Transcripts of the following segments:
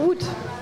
Gut.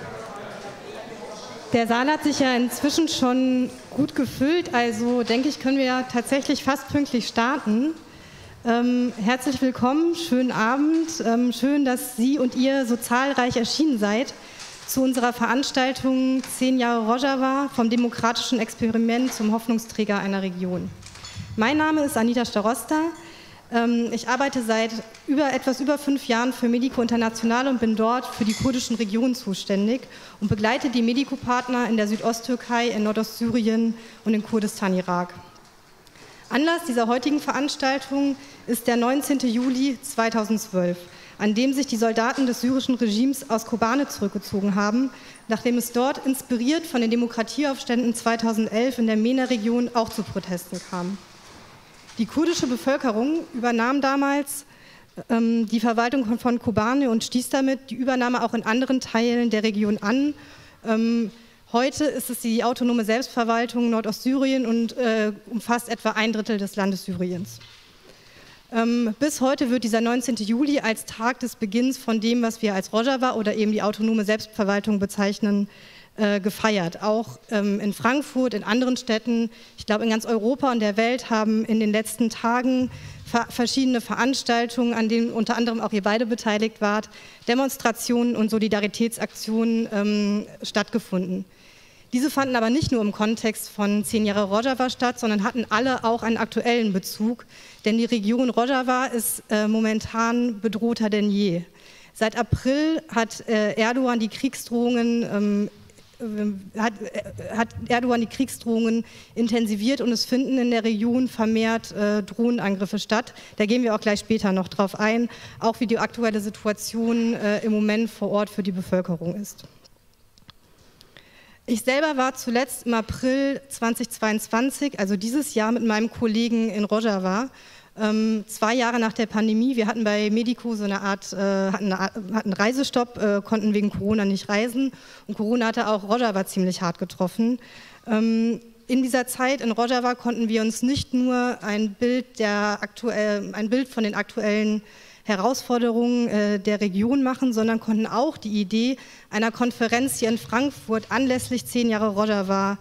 Der Saal hat sich ja inzwischen schon gut gefüllt, also denke ich, können wir ja tatsächlich fast pünktlich starten. Herzlich willkommen, schönen Abend, schön, dass Sie und ihr so zahlreich erschienen seid zu unserer Veranstaltung 10 Jahre Rojava, vom demokratischen Experiment zum Hoffnungsträger einer Region. Mein Name ist Anita Starosta. Ich arbeite seit etwas über 5 Jahren für Medico International und bin dort für die kurdischen Regionen zuständig und begleite die Medico-Partner in der Südosttürkei, in Nordostsyrien und in Kurdistan, Irak. Anlass dieser heutigen Veranstaltung ist der 19. Juli 2012, an dem sich die Soldaten des syrischen Regimes aus Kobane zurückgezogen haben, nachdem es dort, inspiriert von den Demokratieaufständen 2011 in der MENA-Region, auch zu Protesten kam. Die kurdische Bevölkerung übernahm damals die Verwaltung von Kobane und stieß damit die Übernahme auch in anderen Teilen der Region an. Heute ist es die autonome Selbstverwaltung Nordostsyrien und umfasst etwa 1/3 des Landes Syriens. Bis heute wird dieser 19. Juli als Tag des Beginns von dem, was wir als Rojava oder eben die autonome Selbstverwaltung bezeichnen, gefeiert. Auch in Frankfurt, in anderen Städten, ich glaube in ganz Europa und der Welt haben in den letzten Tagen verschiedene Veranstaltungen, an denen unter anderem auch ihr beide beteiligt wart, Demonstrationen und Solidaritätsaktionen stattgefunden. Diese fanden aber nicht nur im Kontext von 10 Jahre Rojava statt, sondern hatten alle auch einen aktuellen Bezug, denn die Region Rojava ist momentan bedrohter denn je. Seit April hat Erdogan die Kriegsdrohungen intensiviert und es finden in der Region vermehrt Drohnenangriffe statt. Da gehen wir auch gleich später noch drauf ein, auch wie die aktuelle Situation im Moment vor Ort für die Bevölkerung ist. Ich selber war zuletzt im April 2022, also dieses Jahr, mit meinem Kollegen in Rojava, 2 Jahre nach der Pandemie. Wir hatten bei Medico so eine Art, hatten einen Reisestopp, konnten wegen Corona nicht reisen und Corona hatte auch Rojava ziemlich hart getroffen. In dieser Zeit in Rojava konnten wir uns nicht nur ein Bild von den aktuellen Herausforderungen der Region machen, sondern konnten auch die Idee einer Konferenz hier in Frankfurt anlässlich 10 Jahre Rojava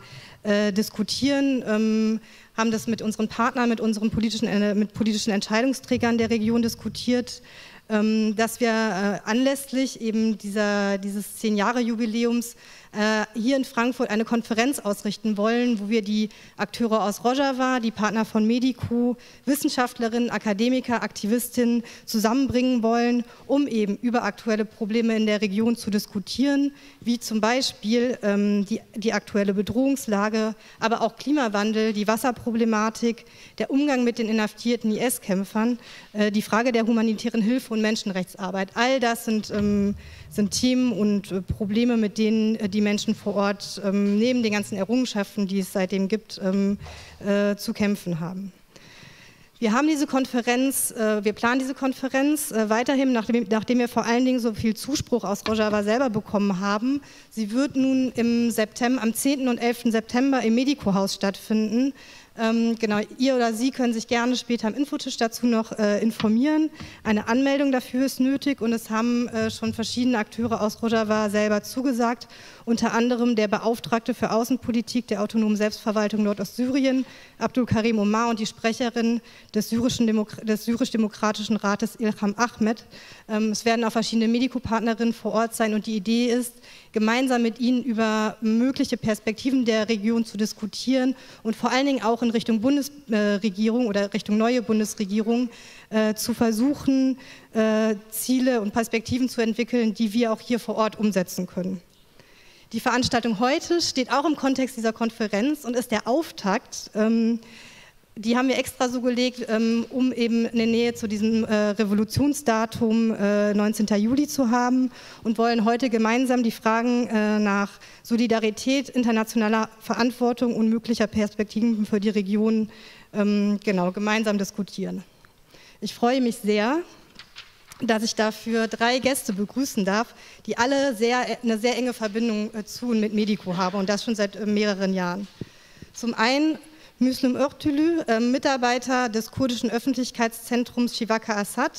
diskutieren, haben das mit unseren Partnern, mit politischen Entscheidungsträgern der Region diskutiert, dass wir anlässlich eben dieses 10-Jahre-Jubiläums hier in Frankfurt eine Konferenz ausrichten wollen, wo wir die Akteure aus Rojava, die Partner von Medico, Wissenschaftlerinnen, Akademiker, Aktivistinnen zusammenbringen wollen, um eben über aktuelle Probleme in der Region zu diskutieren, wie zum Beispiel die aktuelle Bedrohungslage, aber auch Klimawandel, die Wasserproblematik, der Umgang mit den inhaftierten IS-Kämpfern, die Frage der humanitären Hilfe und Menschenrechtsarbeit. All das sind Themen und Probleme, mit denen die Menschen vor Ort neben den ganzen Errungenschaften, die es seitdem gibt, zu kämpfen haben. Wir planen diese Konferenz weiterhin, nachdem wir vor allen Dingen so viel Zuspruch aus Rojava selber bekommen haben. Sie wird nun am 10. und 11. September im Medico-Haus stattfinden. Genau, ihr oder Sie können sich gerne später am Infotisch dazu noch informieren. Eine Anmeldung dafür ist nötig und es haben schon verschiedene Akteure aus Rojava selber zugesagt, unter anderem der Beauftragte für Außenpolitik der autonomen Selbstverwaltung Nordostsyrien, Abdul Karim Omar, und die Sprecherin des syrisch-demokratischen Rates Ilham Ahmed. Es werden auch verschiedene Medico-Partnerinnen vor Ort sein und die Idee ist, gemeinsam mit ihnen über mögliche Perspektiven der Region zu diskutieren und vor allen Dingen auch in Richtung Bundesregierung oder Richtung neue Bundesregierung zu versuchen, Ziele und Perspektiven zu entwickeln, die wir auch hier vor Ort umsetzen können. Die Veranstaltung heute steht auch im Kontext dieser Konferenz und ist der Auftakt. Die haben wir extra so gelegt, um eben eine Nähe zu diesem Revolutionsdatum 19. Juli zu haben und wollen heute gemeinsam die Fragen nach Solidarität, internationaler Verantwortung und möglicher Perspektiven für die Region gemeinsam diskutieren. Ich freue mich sehr, dass ich dafür 3 Gäste begrüßen darf, die alle eine sehr enge Verbindung zu und mit Medico haben und das schon seit mehreren Jahren. Zum einen Müslüm Örtülü, Mitarbeiter des kurdischen Öffentlichkeitszentrums Shivaka Assad,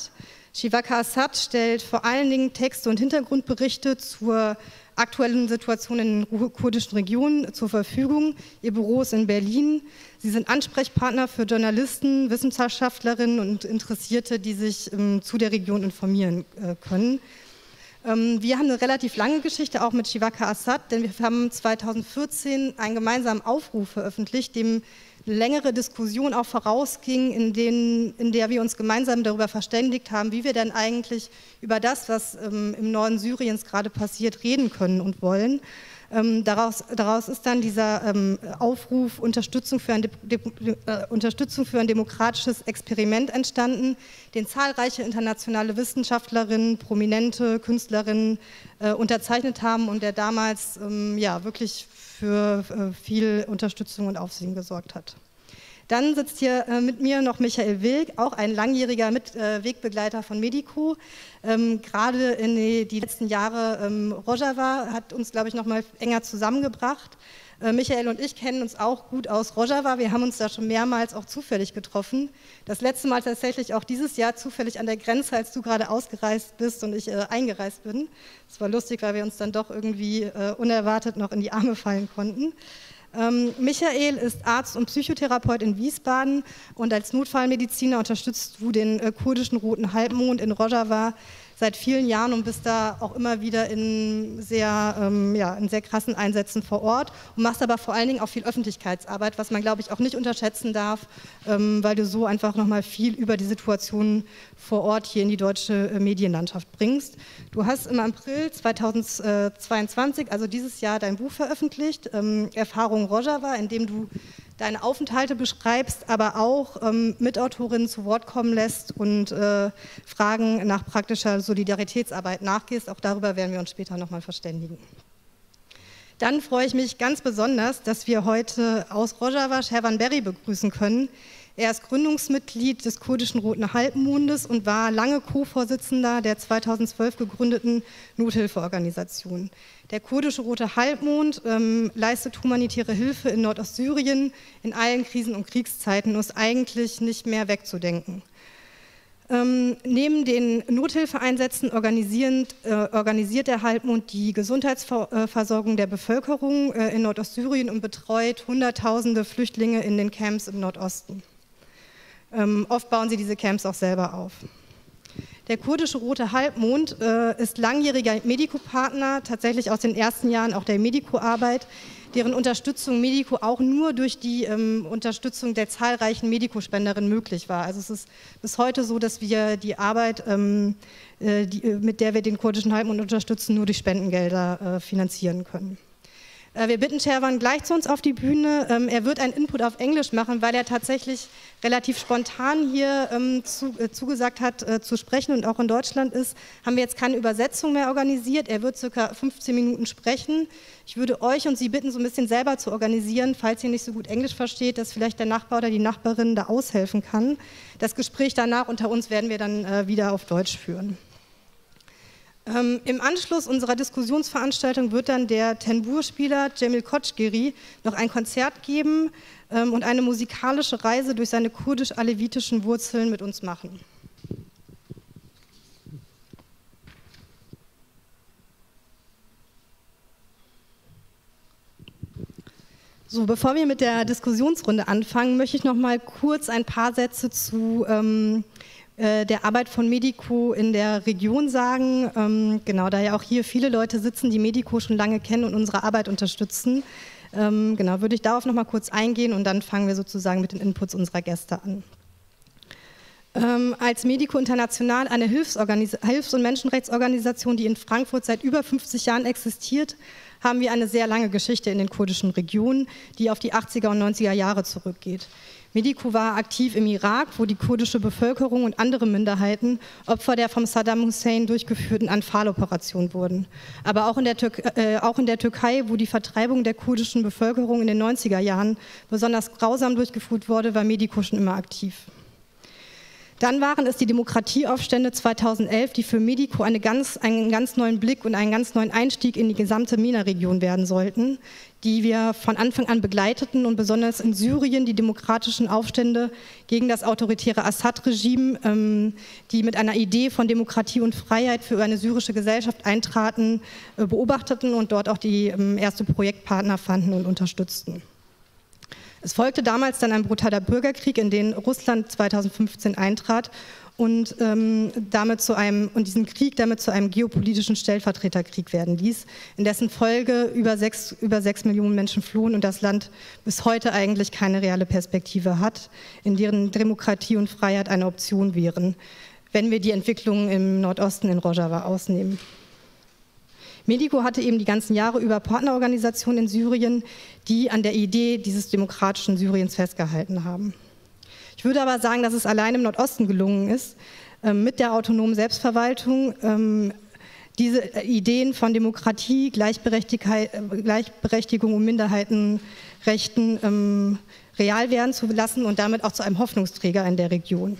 Shivaka Assad stellt vor allen Dingen Texte und Hintergrundberichte zur aktuellen Situation in den kurdischen Regionen zur Verfügung. Ihr Büro ist in Berlin. Sie sind Ansprechpartner für Journalisten, Wissenschaftlerinnen und Interessierte, die sich zu der Region informieren können. Wir haben eine relativ lange Geschichte auch mit Shivaka Assad, denn wir haben 2014 einen gemeinsamen Aufruf veröffentlicht, dem eine längere Diskussion auch vorausging, in der wir uns gemeinsam darüber verständigt haben, wie wir denn eigentlich über das, was im Norden Syriens gerade passiert, reden können und wollen. Daraus ist dann dieser Aufruf Unterstützung für ein demokratisches Experiment entstanden, den zahlreiche internationale Wissenschaftlerinnen, prominente Künstlerinnen unterzeichnet haben und der damals wirklich für viel Unterstützung und Aufsehen gesorgt hat. Dann sitzt hier mit mir noch Michael Wilk, auch ein langjähriger Wegbegleiter von Medico. Gerade in die letzten Jahre Rojava hat uns, glaube ich, noch mal enger zusammengebracht. Michael und ich kennen uns auch gut aus Rojava. Wir haben uns da schon mehrmals auch zufällig getroffen. Das letzte Mal tatsächlich auch dieses Jahr zufällig an der Grenze, als du gerade ausgereist bist und ich eingereist bin. Das war lustig, weil wir uns dann doch irgendwie unerwartet noch in die Arme fallen konnten. Michael ist Arzt und Psychotherapeut in Wiesbaden und als Notfallmediziner unterstützt du den kurdischen Roten Halbmond in Rojava seit vielen Jahren und bist da auch immer wieder in sehr krassen Einsätzen vor Ort und machst aber vor allen Dingen auch viel Öffentlichkeitsarbeit, was man, glaube ich, auch nicht unterschätzen darf, weil du so einfach nochmal viel über die Situation vor Ort hier in die deutsche Medienlandschaft bringst. Du hast im April 2022, also dieses Jahr, dein Buch veröffentlicht, Erfahrung Rojava, in dem du deine Aufenthalte beschreibst, aber auch Mitautorinnen zu Wort kommen lässt und Fragen nach praktischer Solidaritätsarbeit nachgehst. Auch darüber werden wir uns später nochmal verständigen. Dann freue ich mich ganz besonders, dass wir heute aus Rojava Sherwan Berry begrüßen können. Er ist Gründungsmitglied des kurdischen Roten Halbmondes und war lange Co-Vorsitzender der 2012 gegründeten Nothilfeorganisation. Der kurdische Rote Halbmond leistet humanitäre Hilfe in Nordostsyrien in allen Krisen- und Kriegszeiten und ist eigentlich nicht mehr wegzudenken. Neben den Nothilfeeinsätzen organisiert der Halbmond die Gesundheitsversorgung der Bevölkerung in Nordostsyrien und betreut Hunderttausende Flüchtlinge in den Camps im Nordosten. Oft bauen sie diese Camps auch selber auf. Der kurdische Rote Halbmond ist langjähriger Medico-Partner, tatsächlich aus den ersten Jahren auch der Medico-Arbeit, deren Unterstützung Medico auch nur durch die Unterstützung der zahlreichen Medico-Spenderinnen möglich war. Also es ist bis heute so, dass wir die Arbeit, mit der wir den kurdischen Halbmond unterstützen, nur durch Spendengelder finanzieren können. Wir bitten Sherwan gleich zu uns auf die Bühne. Er wird einen Input auf Englisch machen, weil er tatsächlich relativ spontan hier zugesagt hat, zu sprechen und auch in Deutschland ist. Haben wir jetzt keine Übersetzung mehr organisiert. Er wird ca. 15 Minuten sprechen. Ich würde euch und Sie bitten, so ein bisschen selber zu organisieren, falls ihr nicht so gut Englisch versteht, dass vielleicht der Nachbar oder die Nachbarin da aushelfen kann. Das Gespräch danach unter uns werden wir dann wieder auf Deutsch führen. Im Anschluss unserer Diskussionsveranstaltung wird dann der Tenbur-Spieler Cemil Koçgiri noch ein Konzert geben und eine musikalische Reise durch seine kurdisch-alevitischen Wurzeln mit uns machen. So, bevor wir mit der Diskussionsrunde anfangen, möchte ich noch mal kurz ein paar Sätze zu der Arbeit von Medico in der Region sagen. Genau, da ja auch hier viele Leute sitzen, die Medico schon lange kennen und unsere Arbeit unterstützen. Genau, würde ich darauf noch mal kurz eingehen und dann fangen wir sozusagen mit den Inputs unserer Gäste an. Als Medico International, eine Hilfs- und Menschenrechtsorganisation, die in Frankfurt seit über 50 Jahren existiert, haben wir eine sehr lange Geschichte in den kurdischen Regionen, die auf die 80er und 90er Jahre zurückgeht. Medico war aktiv im Irak, wo die kurdische Bevölkerung und andere Minderheiten Opfer der vom Saddam Hussein durchgeführten Anfal-Operation wurden. Aber auch in der Türkei, wo die Vertreibung der kurdischen Bevölkerung in den 90er Jahren besonders grausam durchgeführt wurde, war Medico schon immer aktiv. Dann waren es die Demokratieaufstände 2011, die für Medico einen ganz neuen Blick und einen ganz neuen Einstieg in die gesamte MENA-Region werden sollten, die wir von Anfang an begleiteten und besonders in Syrien die demokratischen Aufstände gegen das autoritäre Assad-Regime, die mit einer Idee von Demokratie und Freiheit für eine syrische Gesellschaft eintraten, beobachteten und dort auch die erste Projektpartner fanden und unterstützten. Es folgte damals dann ein brutaler Bürgerkrieg, in den Russland 2015 eintrat und diesen Krieg damit zu einem geopolitischen Stellvertreterkrieg werden ließ, in dessen Folge über 6 Millionen Menschen flohen und das Land bis heute eigentlich keine reale Perspektive hat, in deren Demokratie und Freiheit eine Option wären, wenn wir die Entwicklungen im Nordosten in Rojava ausnehmen. Medico hatte eben die ganzen Jahre über Partnerorganisationen in Syrien, die an der Idee dieses demokratischen Syriens festgehalten haben. Ich würde aber sagen, dass es allein im Nordosten gelungen ist, mit der autonomen Selbstverwaltung diese Ideen von Demokratie, Gleichberechtigung und Minderheitenrechten real werden zu lassen und damit auch zu einem Hoffnungsträger in der Region.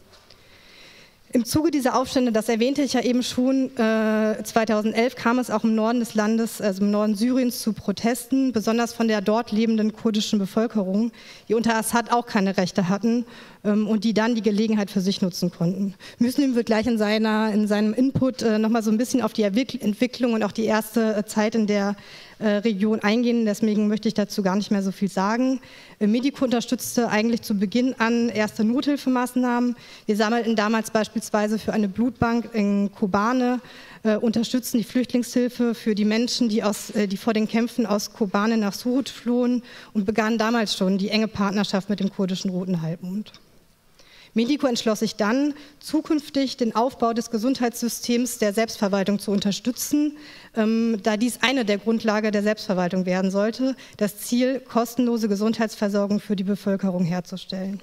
Im Zuge dieser Aufstände, das erwähnte ich ja eben schon, 2011 kam es auch im Norden des Landes, also im Norden Syriens, zu Protesten, besonders von der dort lebenden kurdischen Bevölkerung, die unter Assad auch keine Rechte hatten und die dann die Gelegenheit für sich nutzen konnten. Müslim wird gleich in seinem Input nochmal so ein bisschen auf die Entwicklung und auch die erste Zeit in der Region eingehen, deswegen möchte ich dazu gar nicht mehr so viel sagen. Medico unterstützte eigentlich zu Beginn an erste Nothilfemaßnahmen. Wir sammelten damals beispielsweise für eine Blutbank in Kobane, unterstützten die Flüchtlingshilfe für die Menschen, die vor den Kämpfen aus Kobane nach Surut flohen und begannen damals schon die enge Partnerschaft mit dem kurdischen Roten Halbmond. Medico entschloss sich dann, zukünftig den Aufbau des Gesundheitssystems der Selbstverwaltung zu unterstützen, da dies eine der Grundlagen der Selbstverwaltung werden sollte, das Ziel, kostenlose Gesundheitsversorgung für die Bevölkerung herzustellen.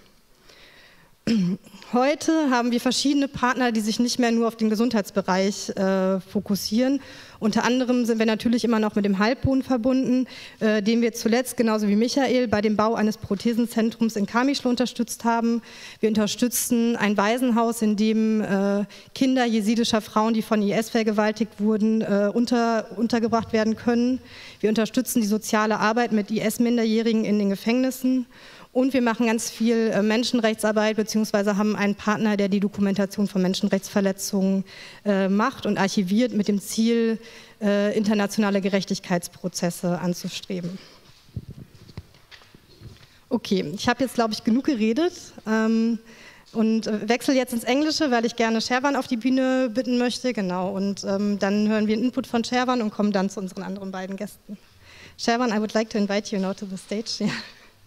Heute haben wir verschiedene Partner, die sich nicht mehr nur auf den Gesundheitsbereich fokussieren. Unter anderem sind wir natürlich immer noch mit dem Halbbund verbunden, den wir zuletzt, genauso wie Michael, bei dem Bau eines Prothesenzentrums in Kamischl unterstützt haben. Wir unterstützen ein Waisenhaus, in dem Kinder jesidischer Frauen, die von IS vergewaltigt wurden, untergebracht werden können. Wir unterstützen die soziale Arbeit mit IS-Minderjährigen in den Gefängnissen. Und wir machen ganz viel Menschenrechtsarbeit, beziehungsweise haben einen Partner, der die Dokumentation von Menschenrechtsverletzungen macht und archiviert, mit dem Ziel, internationale Gerechtigkeitsprozesse anzustreben. Okay, ich habe jetzt, glaube ich, genug geredet und wechsle jetzt ins Englische, weil ich gerne Sherwan auf die Bühne bitten möchte. Genau, und dann hören wir einen Input von Sherwan und kommen dann zu unseren anderen beiden Gästen. Sherwan, I would like to invite you now to the stage. Yeah.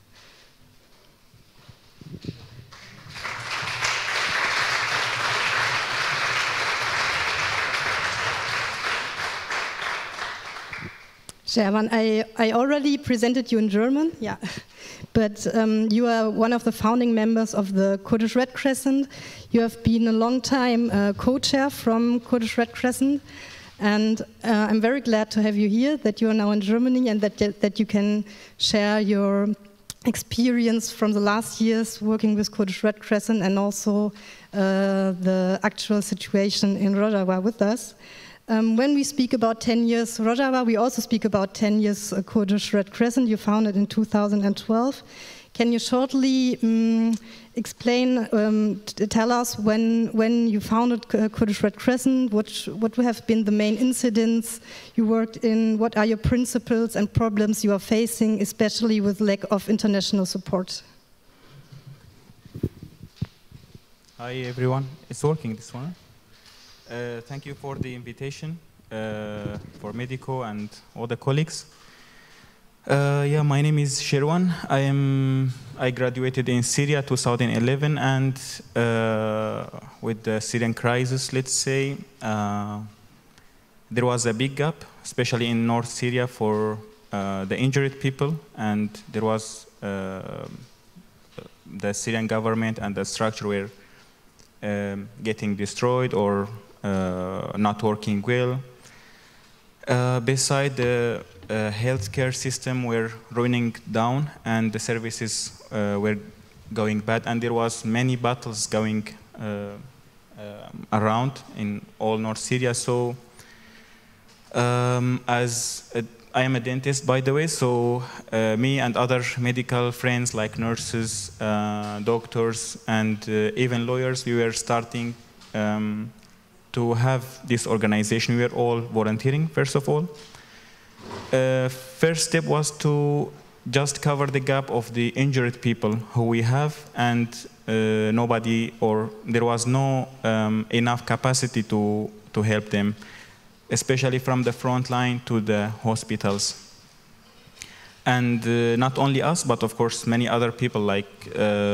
Sherwan, I already presented you in German, yeah, but you are one of the founding members of the Kurdish Red Crescent. You have been a long time co-chair from Kurdish Red Crescent, and I'm very glad to have you here, that you are now in Germany and that you can share your experience from the last years working with Kurdish Red Crescent and also the actual situation in Rojava with us. When we speak about 10 years Rojava, we also speak about 10 years Kurdish Red Crescent. You founded in 2012. Can you shortly explain, tell us when you founded Kurdish Red Crescent, what have been the main incidents you worked in, what are your principles and problems you are facing, especially with lack of international support? Hi everyone, it's working this one. Thank you for the invitation for Medico and all the colleagues. Yeah, my name is Sherwan. I graduated in Syria 2011, and with the Syrian crisis, let's say, there was a big gap, especially in North Syria, for the injured people, and there was the Syrian government and the structure were getting destroyed or not working well. Beside the healthcare system were running down and the services were going bad, and there was many battles going around in all North Syria. So I am a dentist, by the way, so me and other medical friends like nurses, doctors, and even lawyers, we were starting to have this organization. We were all volunteering, first of all. First step was to just cover the gap of the injured people who we have, and nobody, or there was no enough capacity to help them, especially from the front line to the hospitals. And not only us, but of course many other people like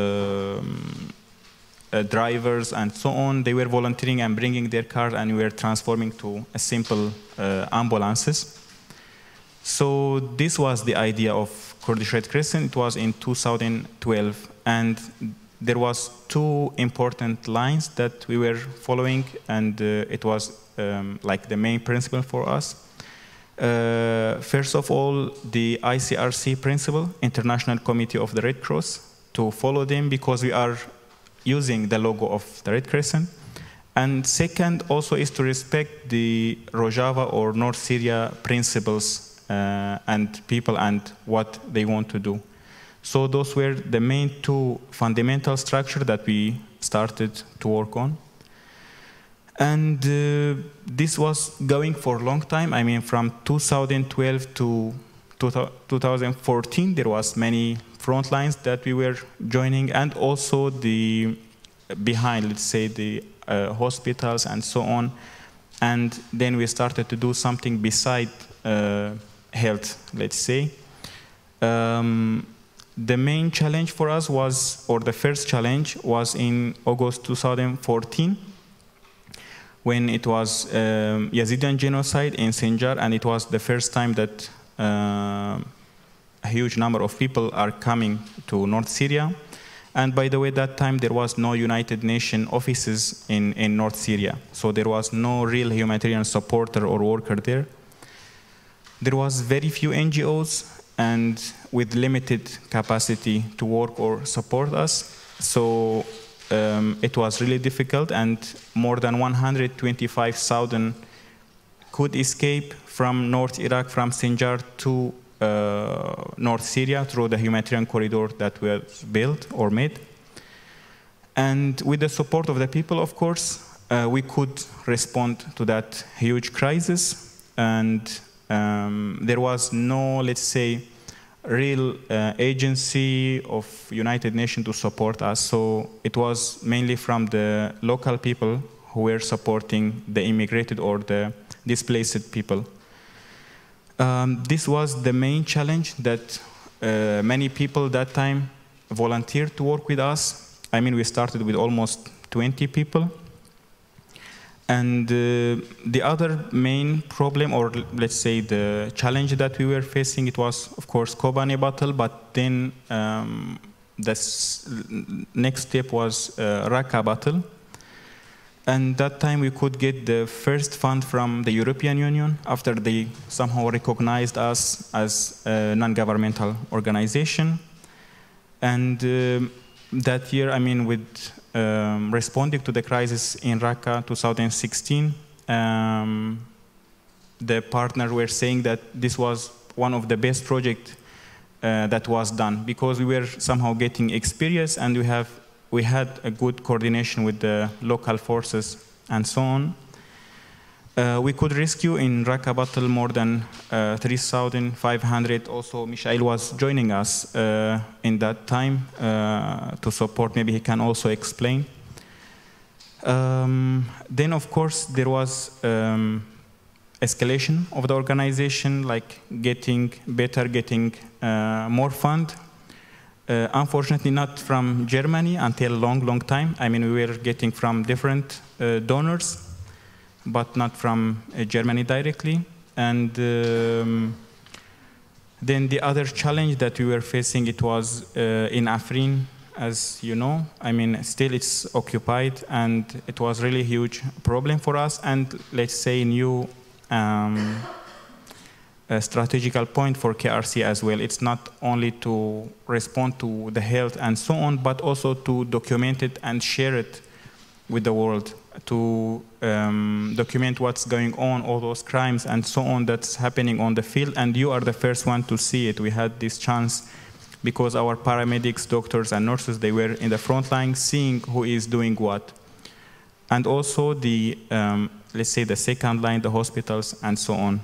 drivers and so on, they were volunteering and bringing their car, and we were transforming to a simple ambulances. So this was the idea of Kurdish Red Crescent. It was in 2012, and there was two important lines that we were following, and it was like the main principle for us. First of all, the ICRC principle, International Committee of the Red Cross, to follow them because we are using the logo of the Red Crescent. And second also is to respect the Rojava or North Syria principles and people and what they want to do. So those were the main two fundamental structures that we started to work on. And this was going for a long time. I mean, from 2012 to 2014, there was many front lines that we were joining, and also the behind, let's say, the hospitals and so on. And then we started to do something beside health, let's say. The main challenge for us was, or the first challenge was in August 2014, when it was Yazidyan genocide in Sinjar, and it was the first time that a huge number of people are coming to North Syria. And by the way, that time there was no United Nations offices in North Syria, so there was no real humanitarian supporter or worker there. There was very few NGOs and with limited capacity to work or support us. So it was really difficult, and more than 125,000 could escape from North Iraq, from Sinjar to North Syria through the humanitarian corridor that was built or made. And with the support of the people, of course, we could respond to that huge crisis. And there was no, let's say, real agency of United Nations to support us. So it was mainly from the local people who were supporting the immigrated or the displaced people. This was the main challenge that many people that time volunteered to work with us. I mean, we started with almost 20 people. And the other main problem, or let's say the challenge that we were facing, it was, of course, Kobani battle, but then the next step was Raqqa battle. And that time we could get the first fund from the European Union after they somehow recognized us as a non-governmental organization. And that year, I mean, with responding to the crisis in Raqqa 2016, the partners were saying that this was one of the best projects that was done, because we were somehow getting experience, and we had a good coordination with the local forces and so on. We could rescue in Raqqa battle more than 3,500. Also, Michael was joining us in that time to support. Maybe he can also explain. Then, of course, there was escalation of the organization, like getting better, getting more fund. Unfortunately, not from Germany until a long time. I mean, we were getting from different donors, but not from Germany directly. And then the other challenge that we were facing, it was in Afrin, as you know. I mean, still it's occupied, and it was really a huge problem for us, and let's say new a strategical point for KRC as well. It's not only to respond to the health and so on, but also to document it and share it with the world to document what's going on, all those crimes and so on that's happening on the field, and you are the first one to see it. We had this chance because our paramedics, doctors, and nurses, they were in the front line seeing who is doing what. And also the, let's say, the second line, the hospitals, and so on.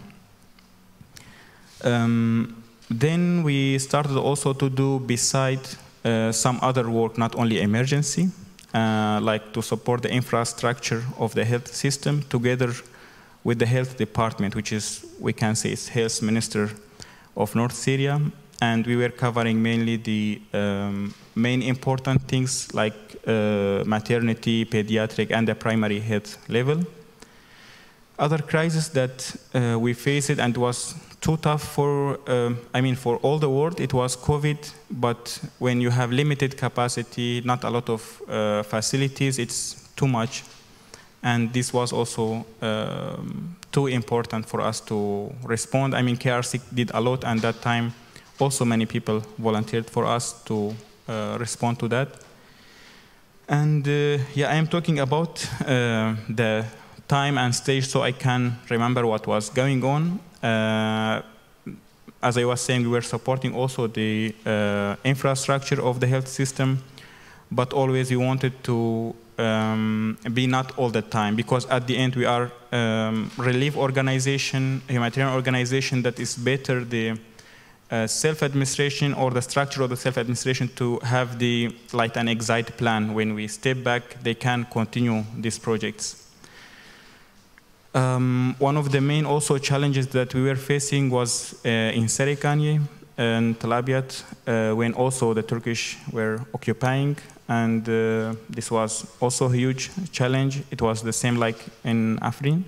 Then we started also to do, beside some other work, not only emergency, like to support the infrastructure of the health system together with the health department, which is, we can say, it's health minister of North Syria. And we were covering mainly the main important things like maternity, pediatric, and the primary health level. Other crisis that we faced and was too tough for, for all the world, it was COVID, but when you have limited capacity, not a lot of facilities, it's too much. And this was also too important for us to respond. KRC did a lot, and that time also many people volunteered for us to respond to that. And I am talking about the time and stage so I can remember what was going on. As I was saying, we were supporting also the infrastructure of the health system, but always we wanted to be not all the time, because at the end we are relief organization, humanitarian organization that is better the self-administration or the structure of the self-administration to have the like an exit plan. When we step back, they can continue these projects. One of the main also challenges that we were facing was in Serikanye and Tel Abyad, when also the Turkish were occupying, and this was also a huge challenge. It was the same like in Afrin.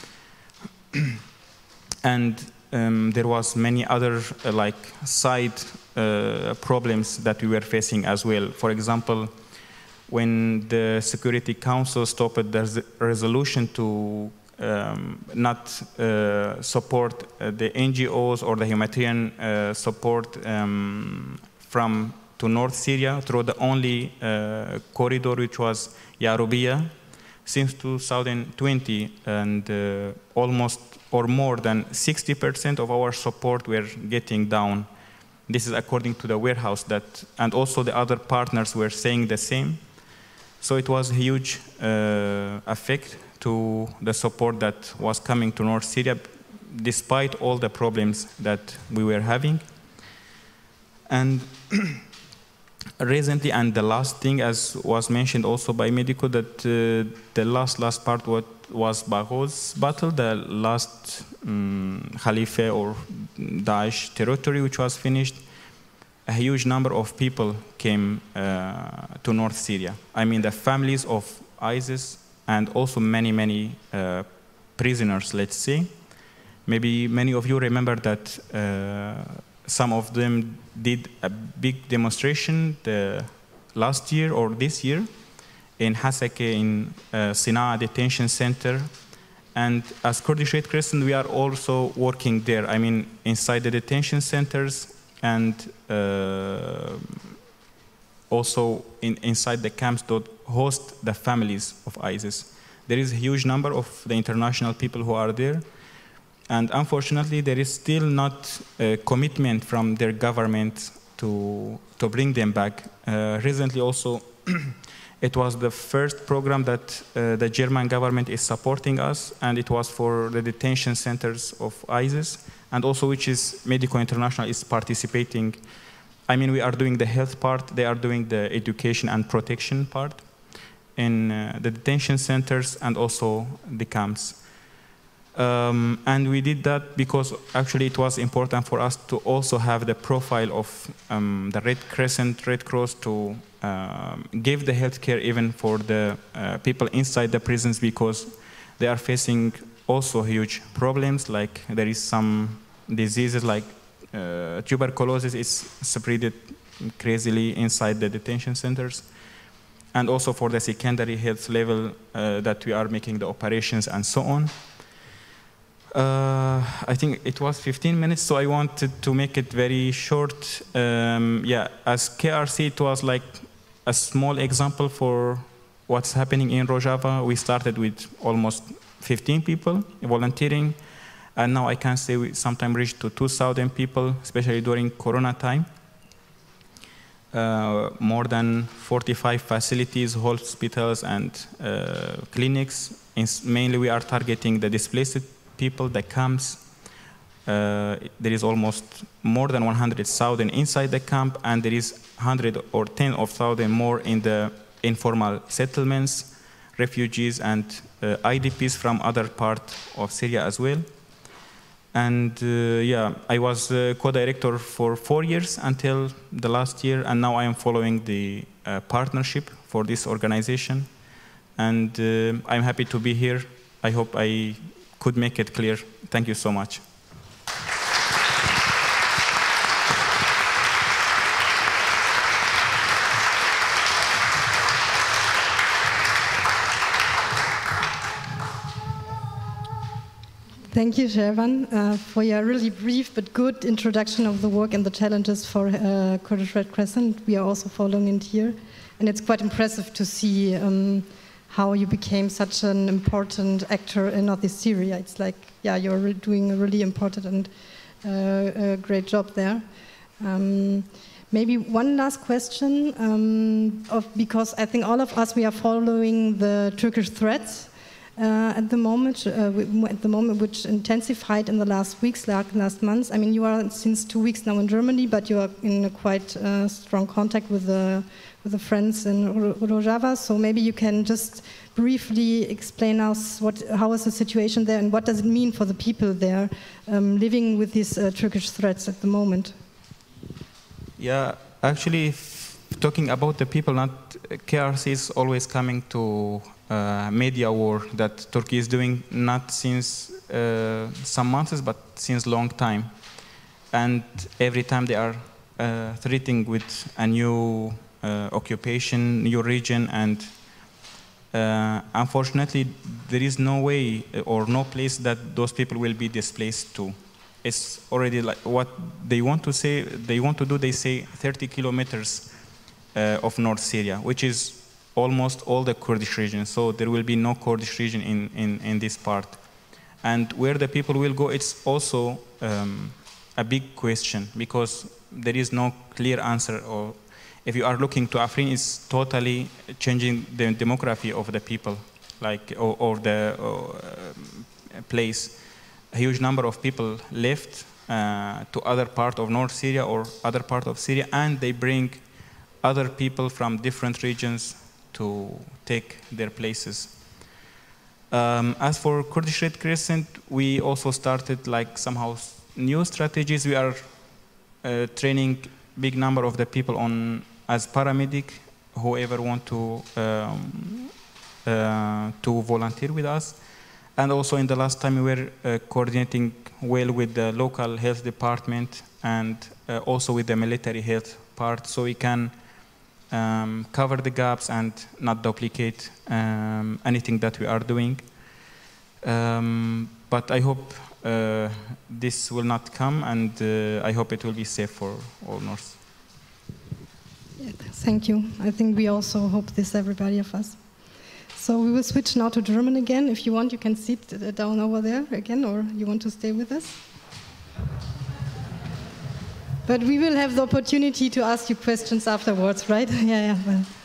And there was many other like side problems that we were facing as well. For example, when the Security Council stopped the resolution to not support the NGOs or the humanitarian support from to North Syria through the only corridor, which was Yarubiya, since 2020, and almost or more than 60% of our support were getting down. This is according to the warehouse that, and also the other partners were saying the same. So it was a huge effect to the support that was coming to North Syria, despite all the problems that we were having. And recently, and the last thing, as was mentioned also by Medico, that the last part was Baghoz's battle, the last Khalifa or Daesh territory, which was finished. A huge number of people came to North Syria. The families of ISIS, and also many prisoners, let's say. Maybe many of you remember that some of them did a big demonstration last year or this year in Hasake, in Sinaa detention center. And as Kurdish Red Crescent, we are also working there, inside the detention centers, and also inside the camps that host the families of ISIS. There is a huge number of the international people who are there. And unfortunately, there is still not a commitment from their government to bring them back. Recently also, it was the first program that the German government is supporting us, and it was for the detention centers of ISIS, and also which is Medico International is participating. We are doing the health part, they are doing the education and protection part in the detention centers and also the camps. And we did that because actually it was important for us to also have the profile of the Red Crescent, Red Cross to give the healthcare even for the people inside the prisons, because they are facing also huge problems. Like there is some diseases like tuberculosis is spread crazily inside the detention centers. And also for the secondary health level that we are making the operations and so on. I think it was 15 minutes, so I wanted to make it very short. As KRC, it was like a small example for what's happening in Rojava. We started with almost 15 people volunteering, and now I can say we sometimes reach to 2,000 people, especially during Corona time. More than 45 facilities, hospitals, and clinics. Mainly we are targeting the displaced people, the camps. There is almost more than 100,000 inside the camp, and there is 100 or 10,000 more in the informal settlements, refugees and IDPs from other parts of Syria as well. And I was co-director for 4 years until the last year, and now I am following the partnership for this organization. And I'm happy to be here. I hope I could make it clear. Thank you so much. Thank you, Shervan, for your really brief but good introduction of the work and the challenges for Kurdish Red Crescent. We are also following it here, and it's quite impressive to see how you became such an important actor in Northeast Syria. It's like, yeah, you're doing a really important and a great job there. Maybe one last question, because I think all of us, we are following the Turkish threats at the moment, which intensified in the last weeks, last months. I mean, you are since 2 weeks now in Germany, but you are in a quite strong contact with the friends in Rojava. So maybe you can just briefly explain us how is the situation there and what does it mean for the people there living with these Turkish threats at the moment? Yeah, actually, talking about the people, not KRC is always coming to media war that Turkey is doing, not since some months, but since long time. And every time they are threatening with a new occupation, new region, and unfortunately, there is no way or no place that those people will be displaced to. It's already like what they want to say, they want to do, they say 30 kilometers of North Syria, which is almost all the Kurdish region. So there will be no Kurdish region in this part. And where the people will go, it's also a big question, because there is no clear answer. Or if you are looking to Afrin, it's totally changing the demography of the people, like or the place. A huge number of people left to other part of North Syria or other part of Syria, and they bring other people from different regions to take their places. As for Kurdish Red Crescent, we also started like somehow new strategies. We are training big number of the people on as paramedic, whoever want to volunteer with us. And also in the last time we were coordinating well with the local health department and also with the military health part, so we can cover the gaps and not duplicate anything that we are doing. But I hope this will not come, and I hope it will be safe for all North. Yeah, thank you. I think we also hope this, everybody of us. So we will switch now to German again. If you want, you can sit down over there again, or you want to stay with us. But we will have the opportunity to ask you questions afterwards, right? Ja.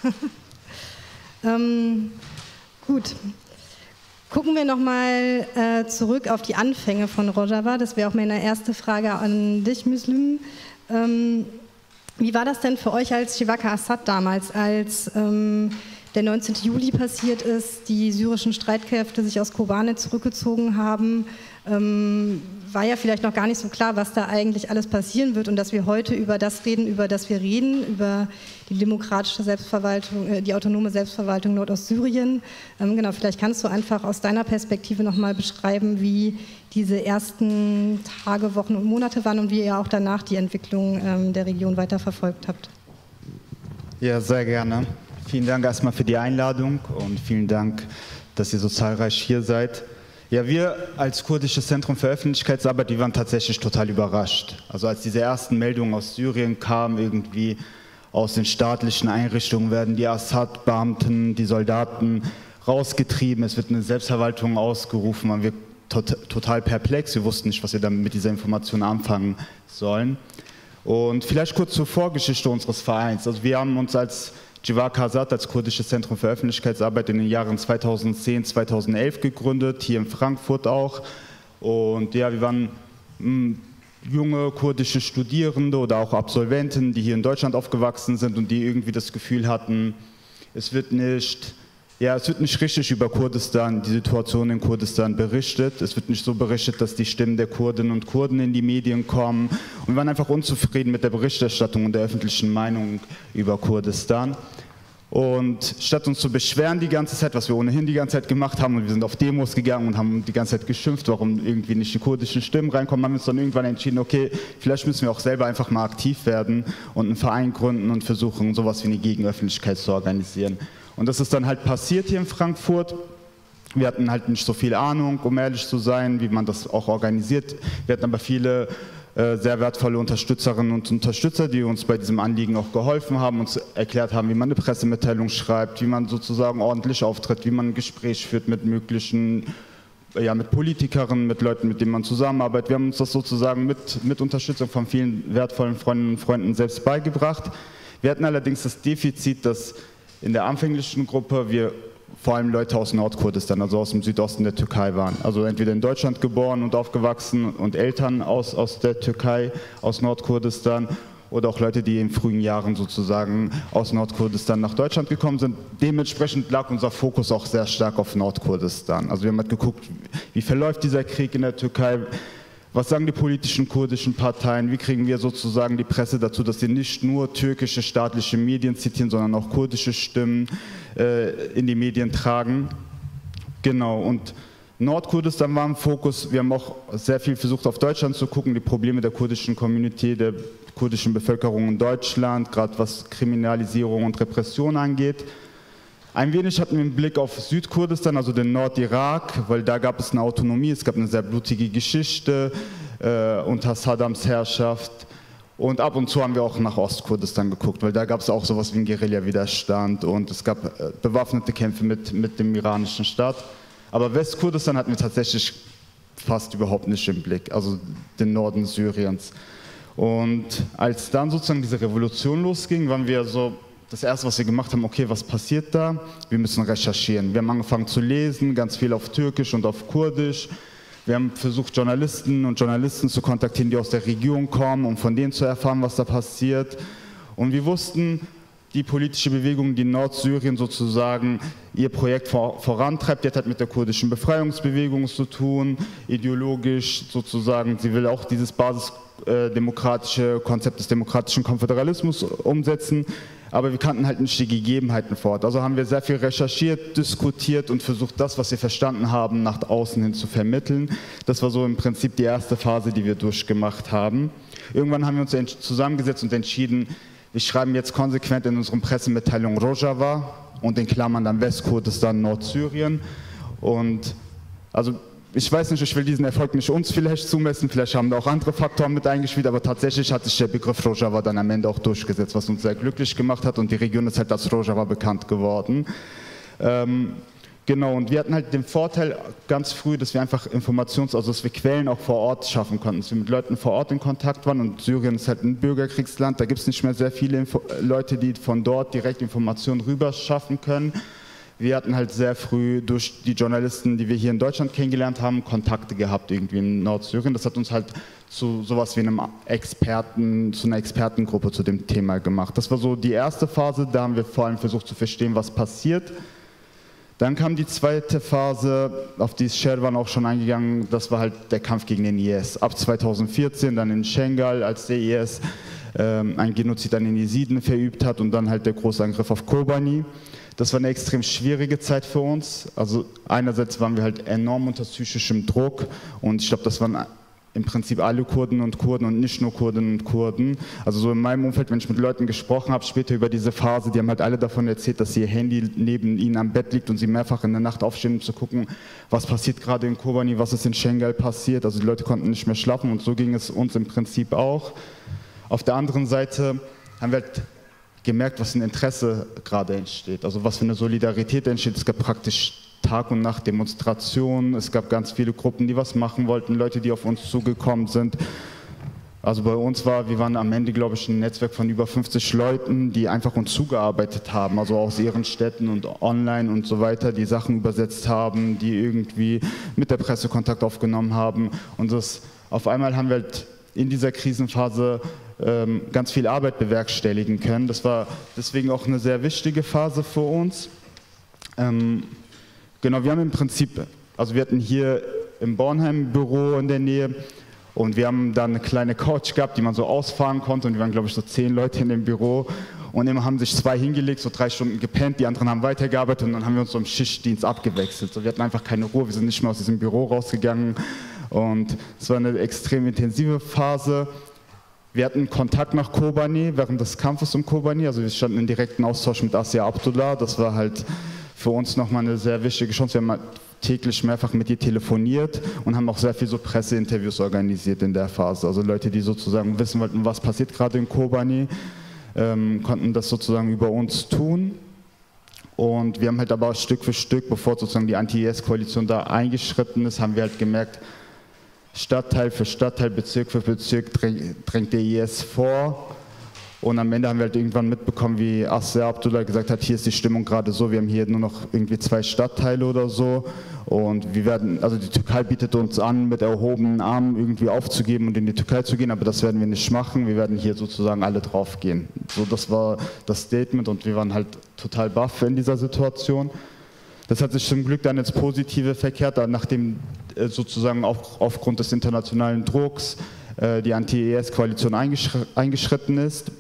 Gut. Gucken wir nochmal zurück auf die Anfänge von Rojava. Das wäre auch meine erste Frage an dich, Müslüm. Wie war das denn für euch als Shivaka Assad damals, als der 19. Juli passiert ist, die syrischen Streitkräfte sich aus Kobane zurückgezogen haben? War ja vielleicht noch gar nicht so klar, was da eigentlich alles passieren wird, und dass wir heute über das reden, über das wir reden, über die demokratische Selbstverwaltung, die autonome Selbstverwaltung Nordostsyrien. Genau, vielleicht kannst du einfach aus deiner Perspektive nochmal beschreiben, wie diese ersten Tage, Wochen und Monate waren und wie ihr auch danach die Entwicklung der Region weiter verfolgt habt. Ja, sehr gerne. Vielen Dank erstmal für die Einladung und vielen Dank, dass ihr so zahlreich hier seid. Ja, wir als Kurdisches Zentrum für Öffentlichkeitsarbeit, die waren tatsächlich total überrascht. Also als diese ersten Meldungen aus Syrien kamen, irgendwie aus den staatlichen Einrichtungen werden die Assad-Beamten, die Soldaten rausgetrieben, es wird eine Selbstverwaltung ausgerufen, man wird total perplex, wir wussten nicht, was wir dann mit dieser Information anfangen sollen. Und vielleicht kurz zur Vorgeschichte unseres Vereins. Also wir haben uns als Civak Azad, als kurdisches Zentrum für Öffentlichkeitsarbeit, in den Jahren 2010, 2011 gegründet, hier in Frankfurt auch. Und ja, wir waren junge kurdische Studierende oder auch Absolventen, die hier in Deutschland aufgewachsen sind und die irgendwie das Gefühl hatten, es wird nicht richtig über Kurdistan, die Situation in Kurdistan berichtet. Es wird nicht so berichtet, dass die Stimmen der Kurdinnen und Kurden in die Medien kommen. Und wir waren einfach unzufrieden mit der Berichterstattung und der öffentlichen Meinung über Kurdistan. Und statt uns zu beschweren die ganze Zeit, was wir ohnehin die ganze Zeit gemacht haben, und wir sind auf Demos gegangen und haben die ganze Zeit geschimpft, warum irgendwie nicht die kurdischen Stimmen reinkommen, haben wir uns dann irgendwann entschieden, okay, vielleicht müssen wir auch selber einfach mal aktiv werden und einen Verein gründen und versuchen, sowas wie eine Gegenöffentlichkeit zu organisieren. Und das ist dann halt passiert hier in Frankfurt. Wir hatten halt nicht so viel Ahnung, um ehrlich zu sein, wie man das auch organisiert. Wir hatten aber viele sehr wertvolle Unterstützerinnen und Unterstützer, die uns bei diesem Anliegen auch geholfen haben, uns erklärt haben, wie man eine Pressemitteilung schreibt, wie man sozusagen ordentlich auftritt, wie man ein Gespräch führt mit möglichen, mit Politikerinnen, mit Leuten, mit denen man zusammenarbeitet. Wir haben uns das sozusagen mit Unterstützung von vielen wertvollen Freundinnen und Freunden selbst beigebracht. Wir hatten allerdings das Defizit, dass in der anfänglichen Gruppe wir vor allem Leute aus Nordkurdistan, also aus dem Südosten der Türkei waren. Also entweder in Deutschland geboren und aufgewachsen und Eltern aus der Türkei, aus Nordkurdistan, oder auch Leute, die in frühen Jahren sozusagen aus Nordkurdistan nach Deutschland gekommen sind. Dementsprechend lag unser Fokus auch sehr stark auf Nordkurdistan. Also wir haben halt geguckt, wie verläuft dieser Krieg in der Türkei, was sagen die politischen kurdischen Parteien, wie kriegen wir sozusagen die Presse dazu, dass sie nicht nur türkische staatliche Medien zitieren, sondern auch kurdische Stimmen in die Medien tragen. Genau, und Nordkurdistan war im Fokus. Wir haben auch sehr viel versucht, auf Deutschland zu gucken, die Probleme der kurdischen Community, der kurdischen Bevölkerung in Deutschland, gerade was Kriminalisierung und Repression angeht. Ein wenig hatten wir einen Blick auf Südkurdistan, also den Nordirak, weil da gab es eine Autonomie, es gab eine sehr blutige Geschichte unter Saddams Herrschaft. Und ab und zu haben wir auch nach Ostkurdistan geguckt, weil da gab es auch sowas wie einen Guerilla-Widerstand und es gab bewaffnete Kämpfe mit dem iranischen Staat. Aber Westkurdistan hatten wir tatsächlich fast überhaupt nicht im Blick, also den Norden Syriens. Und als dann sozusagen diese Revolution losging, waren wir so, das erste, was wir gemacht haben, okay, was passiert da? Wir müssen recherchieren. Wir haben angefangen zu lesen, ganz viel auf Türkisch und auf Kurdisch. Wir haben versucht, Journalisten und Journalisten zu kontaktieren, die aus der Region kommen, um von denen zu erfahren, was da passiert. Und wir wussten, die politische Bewegung, die in Nordsyrien sozusagen ihr Projekt vorantreibt, die hat halt mit der kurdischen Befreiungsbewegung zu tun, ideologisch sozusagen. Sie will auch dieses basisdemokratische Konzept des demokratischen Konföderalismus umsetzen, aber wir kannten halt nicht die Gegebenheiten vor Ort. Also haben wir sehr viel recherchiert, diskutiert und versucht, das, was wir verstanden haben, nach außen hin zu vermitteln. Das war so im Prinzip die erste Phase, die wir durchgemacht haben. Irgendwann haben wir uns zusammengesetzt und entschieden, wir schreiben jetzt konsequent in unseren Pressemitteilungen Rojava und in Klammern dann Westkurdistan, Nordsyrien. Und also ich weiß nicht, ich will diesen Erfolg nicht uns vielleicht zumessen, vielleicht haben da auch andere Faktoren mit eingespielt, aber tatsächlich hat sich der Begriff Rojava dann am Ende auch durchgesetzt, was uns sehr glücklich gemacht hat und die Region ist halt als Rojava bekannt geworden. Genau, und wir hatten halt den Vorteil ganz früh, dass wir einfach dass wir Quellen auch vor Ort schaffen konnten, dass wir mit Leuten vor Ort in Kontakt waren und Syrien ist halt ein Bürgerkriegsland, da gibt es nicht mehr sehr viele Leute, die von dort direkt Informationen rüber schaffen können. Wir hatten halt sehr früh durch die Journalisten, die wir hier in Deutschland kennengelernt haben, Kontakte gehabt irgendwie in Nordsyrien. Das hat uns halt zu sowas wie einer Expertengruppe zu dem Thema gemacht. Das war so die erste Phase, da haben wir vor allem versucht zu verstehen, was passiert. Dann kam die zweite Phase, auf die ist Sherwan auch schon eingegangen, das war halt der Kampf gegen den IS. Ab 2014 dann in Schengal, als der IS ein Genozid an den Jesiden verübt hat und dann halt der große Angriff auf Kobani. Das war eine extrem schwierige Zeit für uns. Also einerseits waren wir halt enorm unter psychischem Druck und ich glaube, das waren im Prinzip alle Kurden und nicht nur Kurdinnen und Kurden. Also so in meinem Umfeld, wenn ich mit Leuten gesprochen habe, später über diese Phase, die haben halt alle davon erzählt, dass ihr Handy neben ihnen am Bett liegt und sie mehrfach in der Nacht aufstehen, um zu gucken, was passiert gerade in Kobani, was ist in Schengal passiert. Also die Leute konnten nicht mehr schlafen und so ging es uns im Prinzip auch. Auf der anderen Seite haben wir halt gemerkt, was ein Interesse gerade entsteht, also was für eine Solidarität entsteht. Es gab praktisch Tag und Nacht Demonstrationen, es gab ganz viele Gruppen, die was machen wollten, Leute, die auf uns zugekommen sind. Also bei uns wir waren am Ende, glaube ich, ein Netzwerk von über 50 Leuten, die einfach uns zugearbeitet haben, also aus ihren Städten und online und so weiter, die Sachen übersetzt haben, die irgendwie mit der Presse Kontakt aufgenommen haben. Und auf einmal haben wir halt in dieser Krisenphase ganz viel Arbeit bewerkstelligen können. Das war deswegen auch eine sehr wichtige Phase für uns. Genau, wir haben im Prinzip, also wir hatten hier im Bornheim ein Büro in der Nähe und wir haben da eine kleine Couch gehabt, die man so ausfahren konnte und wir waren, glaube ich, so 10 Leute in dem Büro und immer haben sich 2 hingelegt, so 3 Stunden gepennt, die anderen haben weitergearbeitet und dann haben wir uns so im Schichtdienst abgewechselt. So, wir hatten einfach keine Ruhe, wir sind nicht mehr aus diesem Büro rausgegangen und es war eine extrem intensive Phase. Wir hatten Kontakt nach Kobani während des Kampfes um Kobani, also wir standen in direkten Austausch mit Asya Abdullah, das war halt für uns nochmal eine sehr wichtige Chance. Wir haben täglich mehrfach mit ihr telefoniert und haben auch sehr viel so Presseinterviews organisiert in der Phase. Also Leute, die sozusagen wissen wollten, was passiert gerade in Kobani, konnten das sozusagen über uns tun. Und wir haben halt aber Stück für Stück, bevor sozusagen die Anti-IS-Koalition da eingeschritten ist, haben wir halt gemerkt, Stadtteil für Stadtteil, Bezirk für Bezirk drängt der IS vor. Und am Ende haben wir halt irgendwann mitbekommen, wie Asya Abdullah gesagt hat, hier ist die Stimmung gerade so, wir haben hier nur noch irgendwie 2 Stadtteile oder so. Und also die Türkei bietet uns an, mit erhobenen Armen irgendwie aufzugeben und in die Türkei zu gehen, aber das werden wir nicht machen, wir werden hier sozusagen alle drauf gehen. So, das war das Statement und wir waren halt total baff in dieser Situation. Das hat sich zum Glück dann ins Positive verkehrt, nachdem sozusagen auch aufgrund des internationalen Drucks die Anti-IS-Koalition eingeschritten ist.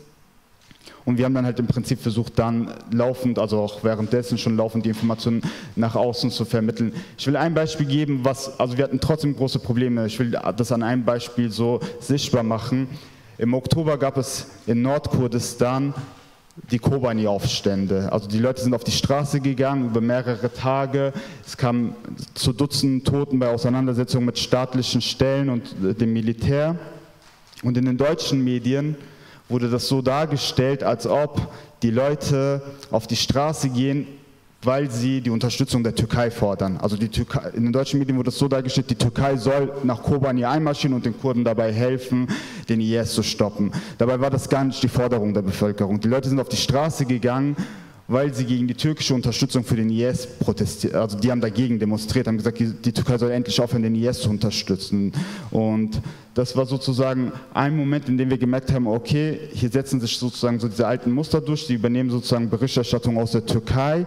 Und wir haben dann halt im Prinzip versucht, dann laufend, also auch währenddessen schon laufend die Informationen nach außen zu vermitteln. Ich will ein Beispiel geben, also wir hatten trotzdem große Probleme. Ich will das an einem Beispiel so sichtbar machen. Im Oktober gab es in Nordkurdistan die Kobani-Aufstände. Also die Leute sind auf die Straße gegangen über mehrere Tage. Es kam zu Dutzenden Toten bei Auseinandersetzungen mit staatlichen Stellen und dem Militär. Und in den deutschen Medien wurde das so dargestellt, als ob die Leute auf die Straße gehen, weil sie die Unterstützung der Türkei fordern. Also in den deutschen Medien wurde es so dargestellt, die Türkei soll nach Kobani einmarschieren und den Kurden dabei helfen, den IS zu stoppen. Dabei war das gar nicht die Forderung der Bevölkerung. Die Leute sind auf die Straße gegangen, weil sie gegen die türkische Unterstützung für den IS protestiert, also die haben dagegen demonstriert, haben gesagt, die Türkei soll endlich aufhören, den IS zu unterstützen. Und das war sozusagen ein Moment, in dem wir gemerkt haben, okay, hier setzen sich sozusagen so diese alten Muster durch, sie übernehmen sozusagen Berichterstattung aus der Türkei.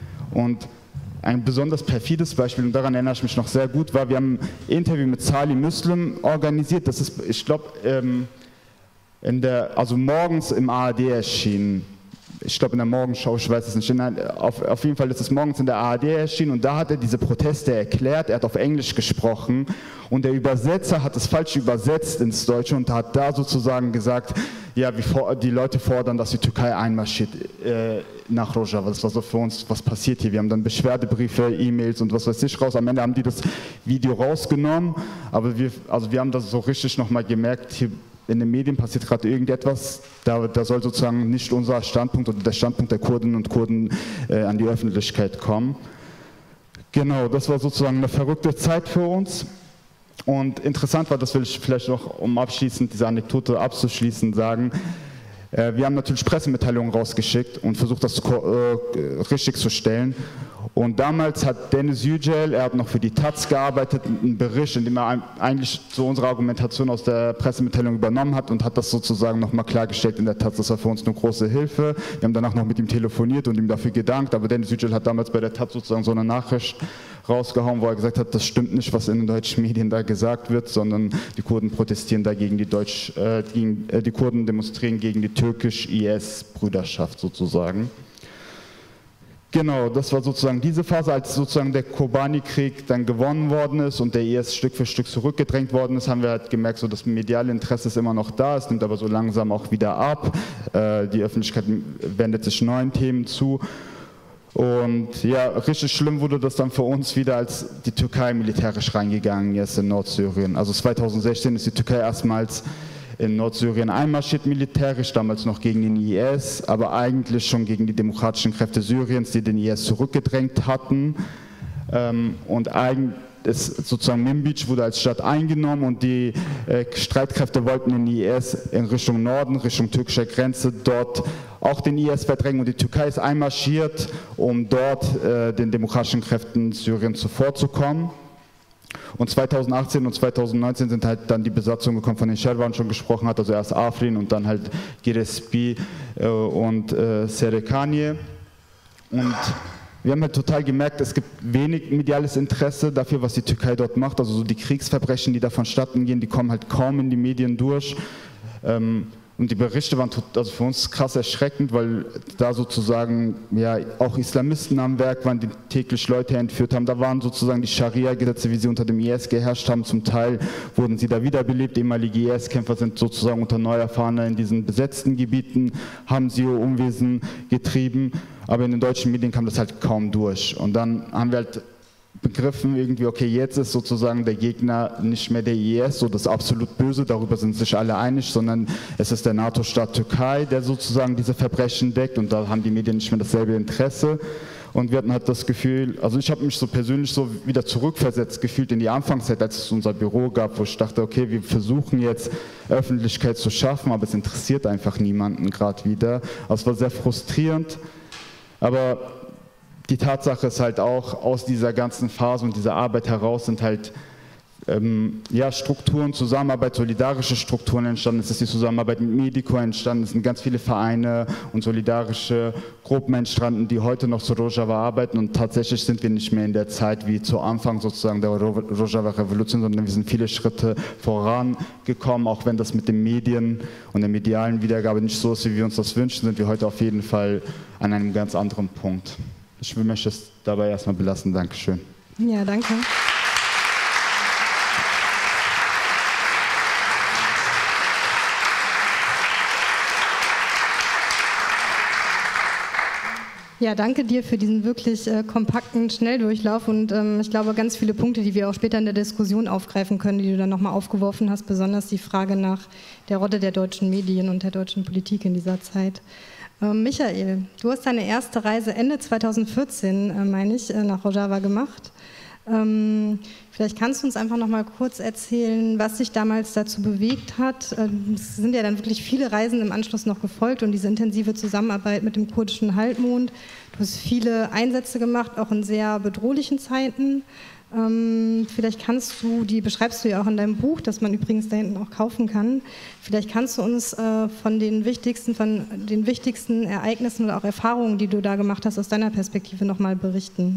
Und ein besonders perfides Beispiel, und daran erinnere ich mich noch sehr gut, war, wir haben ein Interview mit Salih Müslim organisiert, das ist, ich glaube, also morgens im ARD erschienen. Ich glaube in der Morgenschau, ich weiß es nicht, auf jeden Fall ist es morgens in der ARD erschienen und da hat er diese Proteste erklärt, er hat auf Englisch gesprochen und der Übersetzer hat es falsch übersetzt ins Deutsche und hat da sozusagen gesagt, ja, die Leute fordern, dass die Türkei einmarschiert nach Rojava. Das war so für uns, was passiert hier? Wir haben dann Beschwerdebriefe, E-Mails und was weiß ich raus. Am Ende haben die das Video rausgenommen, aber wir haben das so richtig nochmal gemerkt, hier in den Medien passiert gerade irgendetwas, da soll sozusagen nicht unser Standpunkt oder der Standpunkt der Kurdinnen und Kurden an die Öffentlichkeit kommen. Genau, das war sozusagen eine verrückte Zeit für uns. Und interessant war, das will ich vielleicht noch, um abschließend diese Anekdote abzuschließen, sagen, wir haben natürlich Pressemitteilungen rausgeschickt und versucht, das richtig zu stellen. Und damals hat Deniz Yücel, er hat noch für die Taz gearbeitet, einen Bericht, in dem er eigentlich so unsere Argumentation aus der Pressemitteilung übernommen hat und hat das sozusagen nochmal klargestellt in der Taz. Das war für uns eine große Hilfe. Wir haben danach noch mit ihm telefoniert und ihm dafür gedankt, aber Deniz Yücel hat damals bei der Taz sozusagen so eine Nachricht rausgehauen, wo er gesagt hat, das stimmt nicht, was in den deutschen Medien da gesagt wird, sondern die Kurden protestieren da gegen die Kurden demonstrieren gegen die türkisch-IS-Brüderschaft sozusagen. Genau, das war sozusagen diese Phase, als sozusagen der Kobani-Krieg dann gewonnen worden ist und der IS Stück für Stück zurückgedrängt worden ist, haben wir halt gemerkt, so das mediale Interesse ist immer noch da, es nimmt aber so langsam auch wieder ab. Die Öffentlichkeit wendet sich neuen Themen zu. Und ja, richtig schlimm wurde das dann für uns wieder, als die Türkei militärisch reingegangen ist in Nordsyrien. Also 2016 ist die Türkei erstmals in Nordsyrien einmarschiert militärisch, damals noch gegen den IS, aber eigentlich schon gegen die demokratischen Kräfte Syriens, die den IS zurückgedrängt hatten. Und sozusagen Manbij wurde als Stadt eingenommen und die Streitkräfte wollten den IS in Richtung Norden, Richtung türkischer Grenze, dort auch den IS verdrängen und die Türkei ist einmarschiert, um dort den demokratischen Kräften Syriens zuvorzukommen. Und 2018 und 2019 sind halt dann die Besatzungen gekommen, von denen Sherwan schon gesprochen hat, also erst Afrin und dann halt Giresun und Serekanie. Und wir haben halt total gemerkt, es gibt wenig mediales Interesse dafür, was die Türkei dort macht. Also so die Kriegsverbrechen, die da vonstatten gehen, die kommen halt kaum in die Medien durch. Und die Berichte waren also für uns krass erschreckend, weil da sozusagen ja auch Islamisten am Werk waren, die täglich Leute entführt haben. Da waren sozusagen die Scharia-Gesetze, wie sie unter dem IS geherrscht haben. Zum Teil wurden sie da wiederbelebt. Ehemalige IS-Kämpfer sind sozusagen unter neuer Fahne in diesen besetzten Gebieten, haben sie ihr Unwesen getrieben. Aber in den deutschen Medien kam das halt kaum durch. Und dann haben wir halt begriffen irgendwie, okay, jetzt ist sozusagen der Gegner nicht mehr der IS, so das absolut Böse, darüber sind sich alle einig, sondern es ist der NATO-Staat Türkei, der sozusagen diese Verbrechen deckt und da haben die Medien nicht mehr dasselbe Interesse. Und wir hatten halt das Gefühl, also ich habe mich so persönlich so wieder zurückversetzt gefühlt in die Anfangszeit, als es unser Büro gab, wo ich dachte, okay, wir versuchen jetzt Öffentlichkeit zu schaffen, aber es interessiert einfach niemanden gerade wieder. Also es war sehr frustrierend, aber die Tatsache ist halt auch, aus dieser ganzen Phase und dieser Arbeit heraus sind halt ja, Strukturen, Zusammenarbeit, solidarische Strukturen entstanden. Es ist die Zusammenarbeit mit Medico entstanden, es sind ganz viele Vereine und solidarische Gruppen entstanden, die heute noch zu Rojava arbeiten und tatsächlich sind wir nicht mehr in der Zeit wie zu Anfang sozusagen der Rojava-Revolution, sondern wir sind viele Schritte vorangekommen, auch wenn das mit den Medien und der medialen Wiedergabe nicht so ist, wie wir uns das wünschen, sind wir heute auf jeden Fall an einem ganz anderen Punkt. Ich möchte es dabei erstmal belassen. Dankeschön. Ja, danke. Ja, danke dir für diesen wirklich kompakten Schnelldurchlauf und ich glaube, ganz viele Punkte, die wir auch später in der Diskussion aufgreifen können, die du dann nochmal aufgeworfen hast, besonders die Frage nach der Rolle der deutschen Medien und der deutschen Politik in dieser Zeit. Michael, du hast deine erste Reise Ende 2014, meine ich, nach Rojava gemacht. Vielleicht kannst du uns einfach noch mal kurz erzählen, was dich damals dazu bewegt hat. Es sind ja dann wirklich viele Reisen im Anschluss noch gefolgt und diese intensive Zusammenarbeit mit dem kurdischen Halbmond. Du hast viele Einsätze gemacht, auch in sehr bedrohlichen Zeiten. Vielleicht beschreibst du ja auch in deinem Buch, das man übrigens da hinten auch kaufen kann. Vielleicht kannst du uns von den wichtigsten Ereignissen oder auch Erfahrungen, die du da gemacht hast, aus deiner Perspektive nochmal berichten.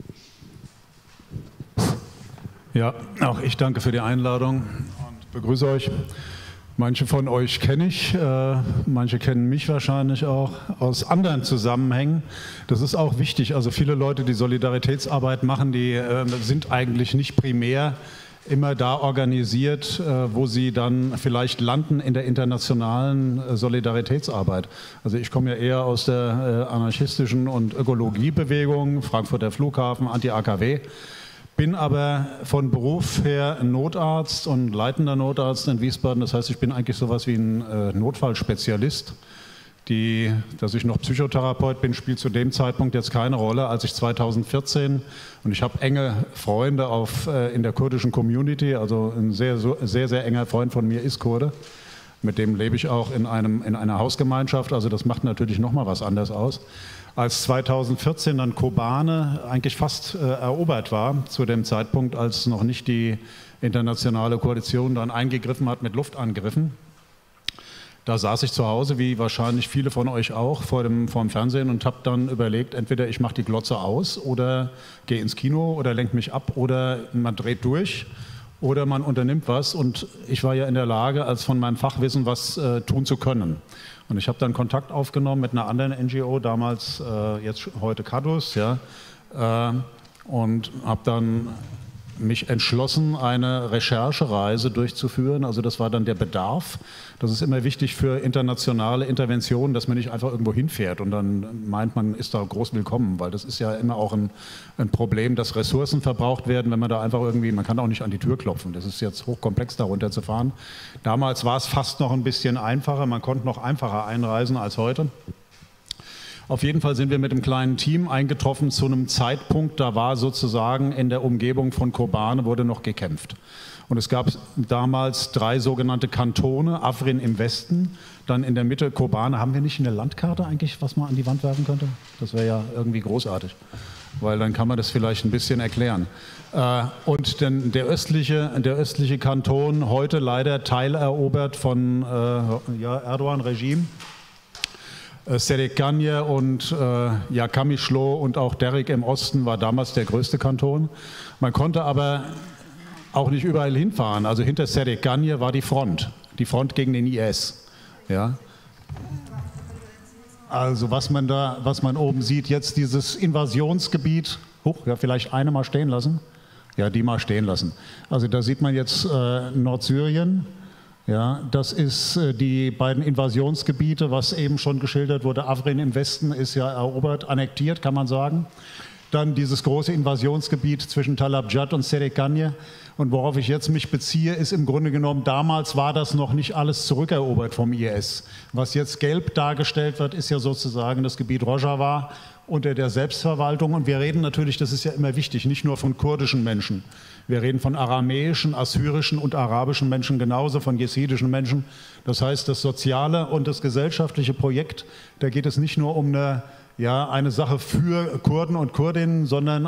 Ja, auch ich danke für die Einladung und begrüße euch. Manche von euch kenne ich, manche kennen mich wahrscheinlich auch aus anderen Zusammenhängen. Das ist auch wichtig. Also viele Leute, die Solidaritätsarbeit machen, die sind eigentlich nicht primär immer da organisiert, wo sie dann vielleicht landen in der internationalen Solidaritätsarbeit. Also ich komme ja eher aus der anarchistischen und Ökologiebewegung, Frankfurter Flughafen, Anti-AKW. Bin aber von Beruf her Notarzt und leitender Notarzt in Wiesbaden. Das heißt, ich bin eigentlich sowas wie ein Notfallspezialist. Dass ich noch Psychotherapeut bin, spielt zu dem Zeitpunkt jetzt keine Rolle. Als ich 2014, und ich habe enge Freunde in der kurdischen Community, also ein sehr, sehr enger Freund von mir ist Kurde. Mit dem lebe ich auch in einer Hausgemeinschaft, also das macht natürlich nochmal was anderes aus. Als 2014 dann Kobane eigentlich fast erobert war, zu dem Zeitpunkt, als noch nicht die internationale Koalition dann eingegriffen hat mit Luftangriffen, da saß ich zu Hause, wie wahrscheinlich viele von euch auch, vor dem Fernsehen und habe dann überlegt, entweder ich mache die Glotze aus oder gehe ins Kino oder lenke mich ab oder man dreht durch oder man unternimmt was. Und ich war ja in der Lage, als von meinem Fachwissen was tun zu können. Und ich habe dann Kontakt aufgenommen mit einer anderen NGO, damals, heute Cadus, ja, und habe dann mich entschlossen, eine Recherchereise durchzuführen. Also das war dann der Bedarf. Das ist immer wichtig für internationale Interventionen, dass man nicht einfach irgendwo hinfährt und dann meint, man ist da groß willkommen, weil das ist ja immer auch ein Problem, dass Ressourcen verbraucht werden, wenn man da einfach irgendwie, man kann auch nicht an die Tür klopfen. Das ist jetzt hochkomplex, da runterzufahren. Damals war es fast noch ein bisschen einfacher, man konnte noch einfacher einreisen als heute. Auf jeden Fall sind wir mit einem kleinen Team eingetroffen zu einem Zeitpunkt, da war sozusagen in der Umgebung von Kobane wurde noch gekämpft. Und es gab damals 3 sogenannte Kantone, Afrin im Westen, dann in der Mitte Kobane. Haben wir nicht eine Landkarte eigentlich, was man an die Wand werfen könnte? Das wäre ja irgendwie großartig, weil dann kann man das vielleicht ein bisschen erklären. Und denn der östliche Kanton, heute leider teilerobert von Erdogan-Regime, Serikanye und Kamischlo und auch Derik im Osten war damals der größte Kanton. Man konnte aber auch nicht überall hinfahren. Also hinter Serikanye war die Front gegen den IS. Ja. Also was man oben sieht, jetzt dieses Invasionsgebiet, vielleicht eine mal stehen lassen. Ja, die mal stehen lassen. Also da sieht man jetzt Nordsyrien. Ja, das ist die beiden Invasionsgebiete, was eben schon geschildert wurde. Afrin im Westen ist ja erobert, annektiert, kann man sagen. Dann dieses große Invasionsgebiet zwischen Tal Abjad und Serikanye. Und worauf ich jetzt mich beziehe, ist im Grunde genommen, damals war das noch nicht alles zurückerobert vom IS. Was jetzt gelb dargestellt wird, ist ja sozusagen das Gebiet Rojava unter der Selbstverwaltung. Und wir reden natürlich, das ist ja immer wichtig, nicht nur von kurdischen Menschen. Wir reden von aramäischen, assyrischen und arabischen Menschen genauso, von jesidischen Menschen. Das heißt, das soziale und das gesellschaftliche Projekt, da geht es nicht nur um eine Sache für Kurden und Kurdinnen, sondern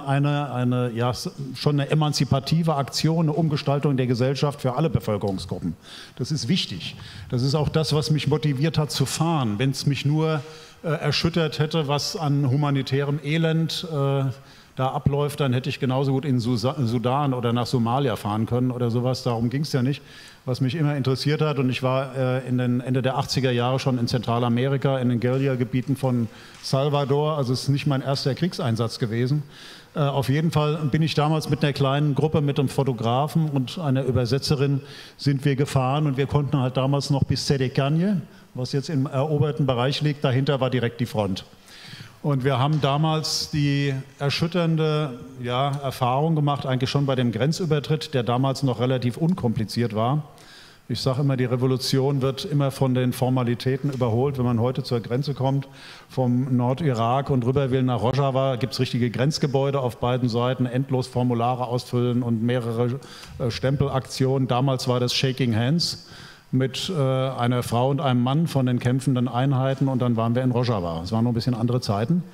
schon eine emanzipative Aktion, eine Umgestaltung der Gesellschaft für alle Bevölkerungsgruppen. Das ist wichtig. Das ist auch das, was mich motiviert hat zu fahren. Wenn es mich nur erschüttert hätte, was an humanitärem Elend da abläuft, dann hätte ich genauso gut in Sudan oder nach Somalia fahren können oder sowas. Darum ging es ja nicht. Was mich immer interessiert hat, und ich war in den Ende der 80er Jahre schon in Zentralamerika, in den Guerilla-Gebieten von Salvador, also es ist nicht mein erster Kriegseinsatz gewesen. Auf jeden Fall bin ich damals mit einer kleinen Gruppe, mit einem Fotografen und einer Übersetzerin sind wir gefahren und wir konnten halt damals noch bis Serikanye, was jetzt im eroberten Bereich liegt, dahinter war direkt die Front. Und wir haben damals die erschütternde Erfahrung gemacht, eigentlich schon bei dem Grenzübertritt, der damals noch relativ unkompliziert war. Ich sage immer, die Revolution wird immer von den Formalitäten überholt. Wenn man heute zur Grenze kommt, vom Nordirak und rüber will nach Rojava, gibt es richtige Grenzgebäude auf beiden Seiten, endlos Formulare ausfüllen und mehrere Stempelaktionen. Damals war das Shaking Hands mit einer Frau und einem Mann von den kämpfenden Einheiten und dann waren wir in Rojava. Es waren noch ein bisschen andere Zeiten.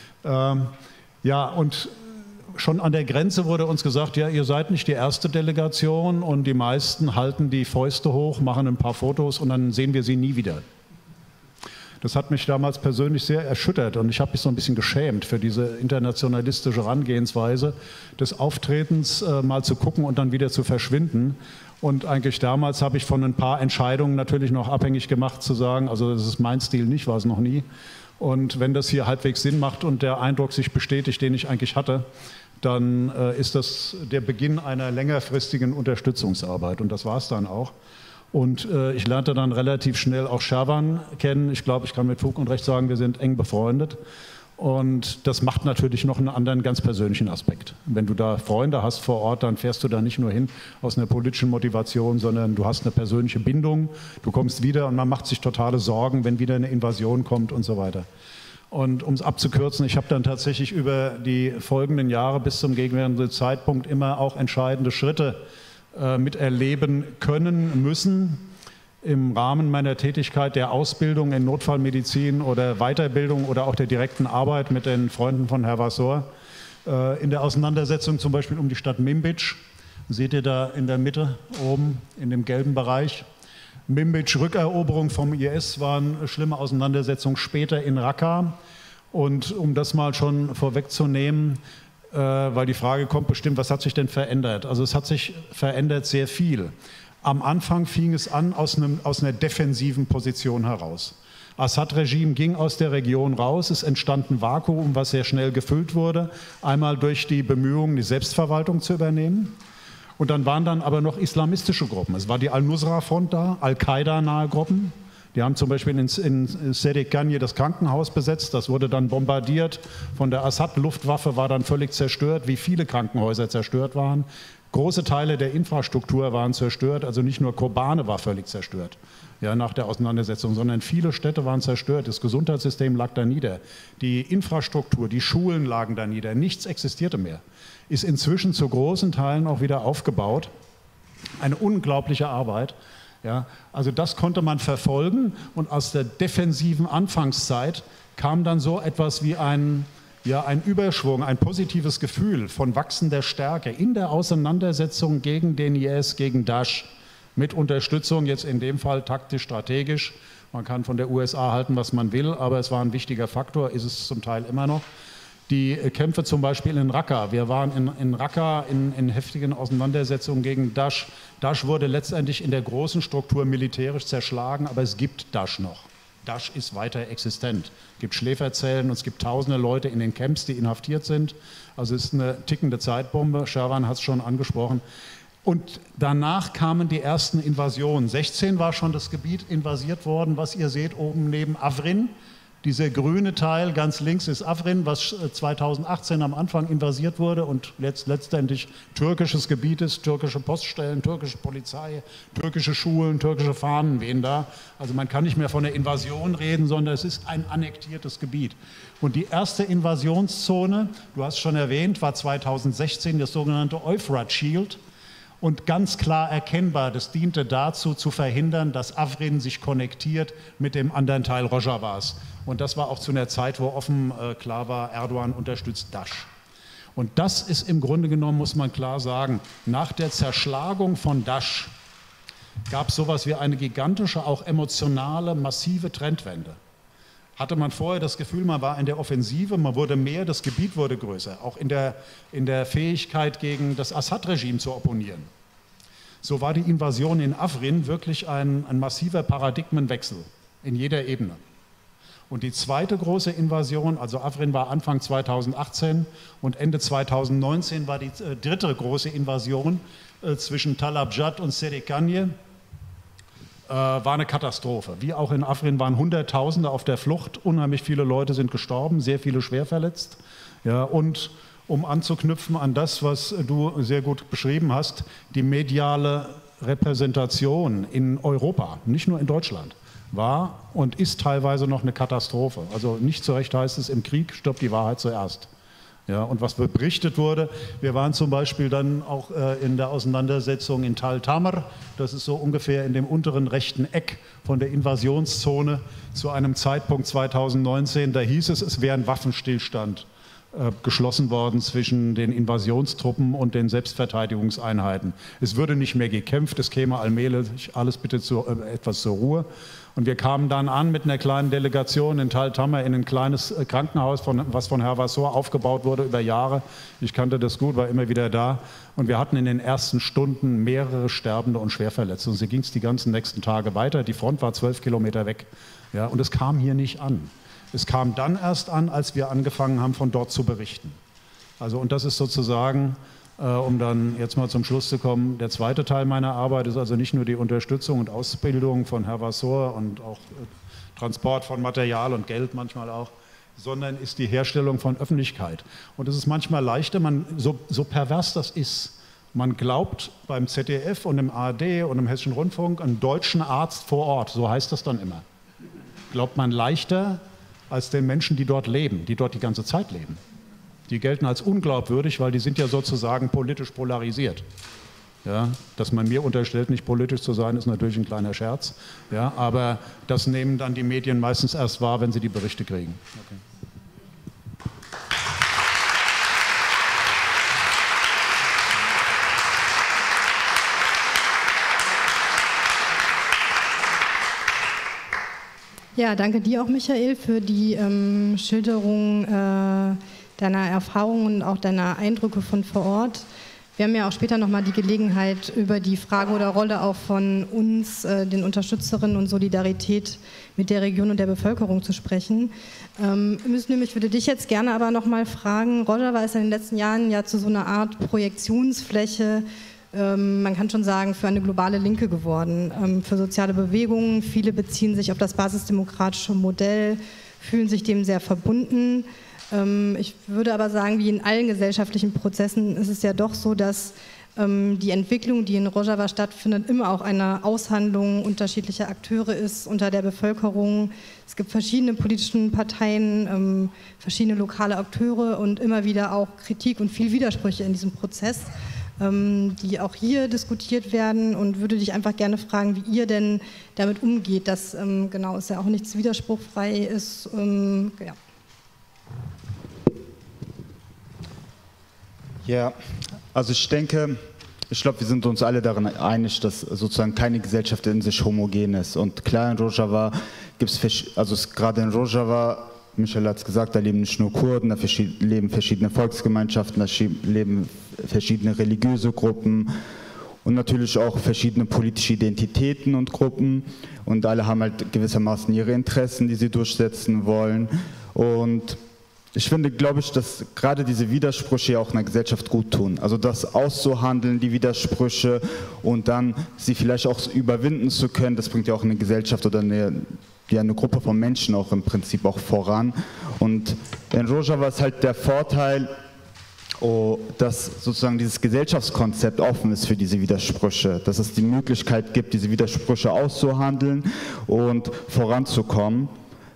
Und schon an der Grenze wurde uns gesagt, ja, ihr seid nicht die erste Delegation und die meisten halten die Fäuste hoch, machen ein paar Fotos und dann sehen wir sie nie wieder. Das hat mich damals persönlich sehr erschüttert und ich habe mich so ein bisschen geschämt für diese internationalistische Herangehensweise des Auftretens, mal zu gucken und dann wieder zu verschwinden. Und eigentlich damals habe ich von ein paar Entscheidungen natürlich noch abhängig gemacht, zu sagen, also das ist mein Stil nicht, war es noch nie. Und wenn das hier halbwegs Sinn macht und der Eindruck sich bestätigt, den ich eigentlich hatte, dann ist das der Beginn einer längerfristigen Unterstützungsarbeit. Und das war es dann auch. Und ich lernte dann relativ schnell auch Sherwan kennen. Ich glaube, ich kann mit Fug und Recht sagen, wir sind eng befreundet. Und das macht natürlich noch einen anderen ganz persönlichen Aspekt. Wenn du da Freunde hast vor Ort, dann fährst du da nicht nur hin aus einer politischen Motivation, sondern du hast eine persönliche Bindung, du kommst wieder und man macht sich totale Sorgen, wenn wieder eine Invasion kommt und so weiter. Und um es abzukürzen, ich habe dann tatsächlich über die folgenden Jahre bis zum gegenwärtigen Zeitpunkt immer auch entscheidende Schritte miterleben können müssen. Im Rahmen meiner Tätigkeit der Ausbildung in Notfallmedizin oder Weiterbildung oder auch der direkten Arbeit mit den Freunden von Herr Vassor, in der Auseinandersetzung zum Beispiel um die Stadt Minbic, seht ihr da in der Mitte oben in dem gelben Bereich. Minbic, Rückeroberung vom IS, waren schlimme Auseinandersetzungen später in Raqqa. Und um das mal schon vorwegzunehmen, weil die Frage kommt bestimmt, was hat sich denn verändert? Also es hat sich verändert sehr viel. Am Anfang fing es an aus einer defensiven Position heraus. Assad-Regime ging aus der Region raus, es entstand ein Vakuum, was sehr schnell gefüllt wurde, einmal durch die Bemühungen, die Selbstverwaltung zu übernehmen. Und dann waren dann aber noch islamistische Gruppen. Es war die Al-Nusra-Front da, Al-Qaida-nahe Gruppen. Die haben zum Beispiel in Serikanye das Krankenhaus besetzt. Das wurde dann bombardiert von der Assad-Luftwaffe, war dann völlig zerstört, wie viele Krankenhäuser zerstört waren. Große Teile der Infrastruktur waren zerstört, also nicht nur Kobane war völlig zerstört, ja, nach der Auseinandersetzung, sondern viele Städte waren zerstört. Das Gesundheitssystem lag da nieder. Die Infrastruktur, die Schulen lagen da nieder. Nichts existierte mehr. Ist inzwischen zu großen Teilen auch wieder aufgebaut. Eine unglaubliche Arbeit. Ja, also das konnte man verfolgen und aus der defensiven Anfangszeit kam dann so etwas wie ein Überschwung, ein positives Gefühl von wachsender Stärke in der Auseinandersetzung gegen den IS, gegen Daesh, mit Unterstützung, jetzt in dem Fall taktisch, strategisch. Man kann von der USA halten, was man will, aber es war ein wichtiger Faktor, ist es zum Teil immer noch. Die Kämpfe zum Beispiel in Raqqa. Wir waren in Raqqa in heftigen Auseinandersetzungen gegen Daesh. Daesh wurde letztendlich in der großen Struktur militärisch zerschlagen, aber es gibt Daesh noch. Daesh ist weiter existent. Es gibt Schläferzellen und es gibt tausende Leute in den Camps, die inhaftiert sind. Also es ist eine tickende Zeitbombe. Sherwan hat es schon angesprochen. Und danach kamen die ersten Invasionen. 16 war schon das Gebiet invasiert worden, was ihr seht oben neben Afrin. Dieser grüne Teil ganz links ist Afrin, was 2018 am Anfang invasiert wurde und letztendlich türkisches Gebiet ist, türkische Poststellen, türkische Polizei, türkische Schulen, türkische Fahnen wehen da. Also man kann nicht mehr von einer Invasion reden, sondern es ist ein annektiertes Gebiet. Und die erste Invasionszone, du hast schon erwähnt, war 2016 das sogenannte Euphrat Shield. Und ganz klar erkennbar, das diente dazu, zu verhindern, dass Afrin sich konnektiert mit dem anderen Teil Rojavas. Und das war auch zu einer Zeit, wo offen klar war, Erdogan unterstützt Daesh. Und das ist im Grunde genommen, muss man klar sagen, nach der Zerschlagung von Daesh gab es sowas wie eine gigantische, auch emotionale, massive Trendwende. Hatte man vorher das Gefühl, man war in der Offensive, man wurde mehr, das Gebiet wurde größer, auch in der Fähigkeit, gegen das Assad-Regime zu opponieren. So war die Invasion in Afrin wirklich ein massiver Paradigmenwechsel in jeder Ebene. Und die zweite große Invasion, also Afrin war Anfang 2018 und Ende 2019 war die dritte große Invasion zwischen Tal Abjad und Serikanye, war eine Katastrophe. Wie auch in Afrin waren Hunderttausende auf der Flucht, unheimlich viele Leute sind gestorben, sehr viele schwer verletzt. Ja, und um anzuknüpfen an das, was du sehr gut beschrieben hast, die mediale Repräsentation in Europa, nicht nur in Deutschland, war und ist teilweise noch eine Katastrophe. Also nicht zu Recht heißt es, im Krieg stirbt die Wahrheit zuerst. Ja, und was berichtet wurde, wir waren zum Beispiel dann auch in der Auseinandersetzung in Tal Tamr, das ist so ungefähr in dem unteren rechten Eck von der Invasionszone zu einem Zeitpunkt 2019, da hieß es, es wäre ein Waffenstillstand geschlossen worden zwischen den Invasionstruppen und den Selbstverteidigungseinheiten. Es würde nicht mehr gekämpft, es käme allmählich alles bitte etwas zur Ruhe. Und wir kamen dann an mit einer kleinen Delegation in Tal Tamr in ein kleines Krankenhaus, was von Herr Vassor aufgebaut wurde über Jahre. Ich kannte das gut, war immer wieder da. Und wir hatten in den ersten Stunden mehrere Sterbende und Schwerverletzte. Und so ging es die ganzen nächsten Tage weiter. Die Front war 12 Kilometer weg. Ja, und es kam hier nicht an. Es kam dann erst an, als wir angefangen haben, von dort zu berichten. Also, und das ist sozusagen, um dann jetzt mal zum Schluss zu kommen, der zweite Teil meiner Arbeit ist also nicht nur die Unterstützung und Ausbildung von Herr Vassor und auch Transport von Material und Geld manchmal auch, sondern ist die Herstellung von Öffentlichkeit. Und es ist manchmal leichter, so pervers das ist, man glaubt beim ZDF und im ARD und im Hessischen Rundfunk einen deutschen Arzt vor Ort, so heißt das dann immer, glaubt man leichter als den Menschen, die dort leben, die dort die ganze Zeit leben. Die gelten als unglaubwürdig, weil die sind ja sozusagen politisch polarisiert. Ja, dass man mir unterstellt, nicht politisch zu sein, ist natürlich ein kleiner Scherz. Ja, aber das nehmen dann die Medien meistens erst wahr, wenn sie die Berichte kriegen. Okay. Ja, danke dir auch, Michael, für die Schilderung deiner Erfahrungen und auch deiner Eindrücke von vor Ort. Wir haben ja auch später nochmal die Gelegenheit, über die Frage oder Rolle auch von uns, den Unterstützerinnen und Solidarität mit der Region und der Bevölkerung zu sprechen. Ich würde dich jetzt gerne aber nochmal fragen, Rojava ist in den letzten Jahren ja zu so einer Art Projektionsfläche man kann schon sagen, für eine globale Linke geworden, für soziale Bewegungen. Viele beziehen sich auf das basisdemokratische Modell, fühlen sich dem sehr verbunden. Ich würde aber sagen, wie in allen gesellschaftlichen Prozessen ist es ja doch so, dass die Entwicklung, die in Rojava stattfindet, immer auch eine Aushandlung unterschiedlicher Akteure ist unter der Bevölkerung. Es gibt verschiedene politische Parteien, verschiedene lokale Akteure und immer wieder auch Kritik und viel Widersprüche in diesem Prozess, die auch hier diskutiert werden, und würde dich einfach gerne fragen, wie ihr denn damit umgeht, dass genau es ja auch nichts widerspruchfrei ist. Ja. Ja, also ich glaube, wir sind uns alle darin einig, dass sozusagen keine Gesellschaft in sich homogen ist. Und klar, in Rojava gibt es, also gerade in Rojava, Michael hat es gesagt, da leben nicht nur Kurden, da leben verschiedene Volksgemeinschaften, da leben verschiedene religiöse Gruppen und natürlich auch verschiedene politische Identitäten und Gruppen. Und alle haben halt gewissermaßen ihre Interessen, die sie durchsetzen wollen. Und ich finde, glaube ich, dass gerade diese Widersprüche ja auch einer Gesellschaft gut tun. Also das auszuhandeln, die Widersprüche, und dann sie vielleicht auch überwinden zu können, das bringt ja auch eine Gesellschaft oder eine Gruppe von Menschen auch im Prinzip auch voran. Und in Rojava ist halt der Vorteil, dass sozusagen dieses Gesellschaftskonzept offen ist für diese Widersprüche, dass es die Möglichkeit gibt, diese Widersprüche auszuhandeln und voranzukommen.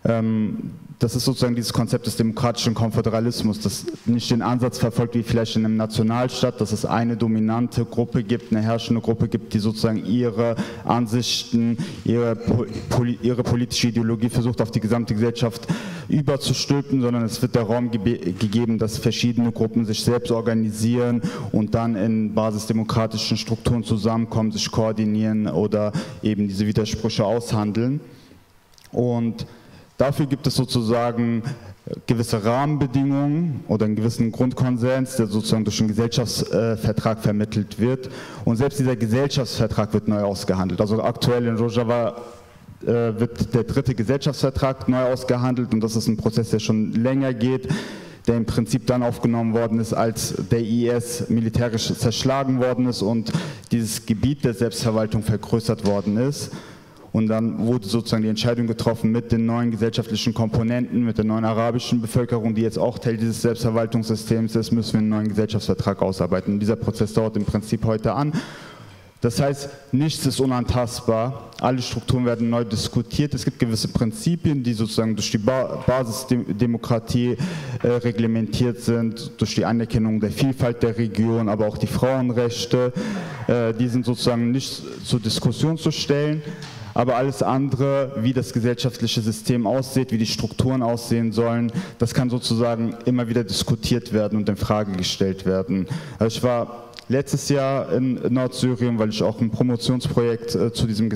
Das ist sozusagen dieses Konzept des demokratischen Konföderalismus, das nicht den Ansatz verfolgt wie vielleicht in einem Nationalstaat, dass es eine dominante Gruppe gibt, eine herrschende Gruppe gibt, die sozusagen ihre Ansichten, ihre politische Ideologie versucht auf die gesamte Gesellschaft überzustülpen, sondern es wird der Raum gegeben, dass verschiedene Gruppen sich selbst organisieren und dann in basisdemokratischen Strukturen zusammenkommen, sich koordinieren oder eben diese Widersprüche aushandeln. Und dafür gibt es sozusagen gewisse Rahmenbedingungen oder einen gewissen Grundkonsens, der sozusagen durch einen Gesellschaftsvertrag vermittelt wird. Und selbst dieser Gesellschaftsvertrag wird neu ausgehandelt. Also aktuell in Rojava wird der 3. Gesellschaftsvertrag neu ausgehandelt, und das ist ein Prozess, der schon länger geht, der im Prinzip dann aufgenommen worden ist, als der IS militärisch zerschlagen worden ist und dieses Gebiet der Selbstverwaltung vergrößert worden ist. Und dann wurde sozusagen die Entscheidung getroffen, mit den neuen gesellschaftlichen Komponenten, mit der neuen arabischen Bevölkerung, die jetzt auch Teil dieses Selbstverwaltungssystems ist, müssen wir einen neuen Gesellschaftsvertrag ausarbeiten. Und dieser Prozess dauert im Prinzip heute an. Das heißt, nichts ist unantastbar, alle Strukturen werden neu diskutiert. Es gibt gewisse Prinzipien, die sozusagen durch die Basisdemokratie reglementiert sind, durch die Anerkennung der Vielfalt der Region, aber auch die Frauenrechte, die sind sozusagen nicht zur Diskussion zu stellen. Aber alles andere, wie das gesellschaftliche System aussieht, wie die Strukturen aussehen sollen, das kann sozusagen immer wieder diskutiert werden und in Frage gestellt werden. Also ich war letztes Jahr in Nordsyrien, weil ich auch ein Promotionsprojekt zu diesem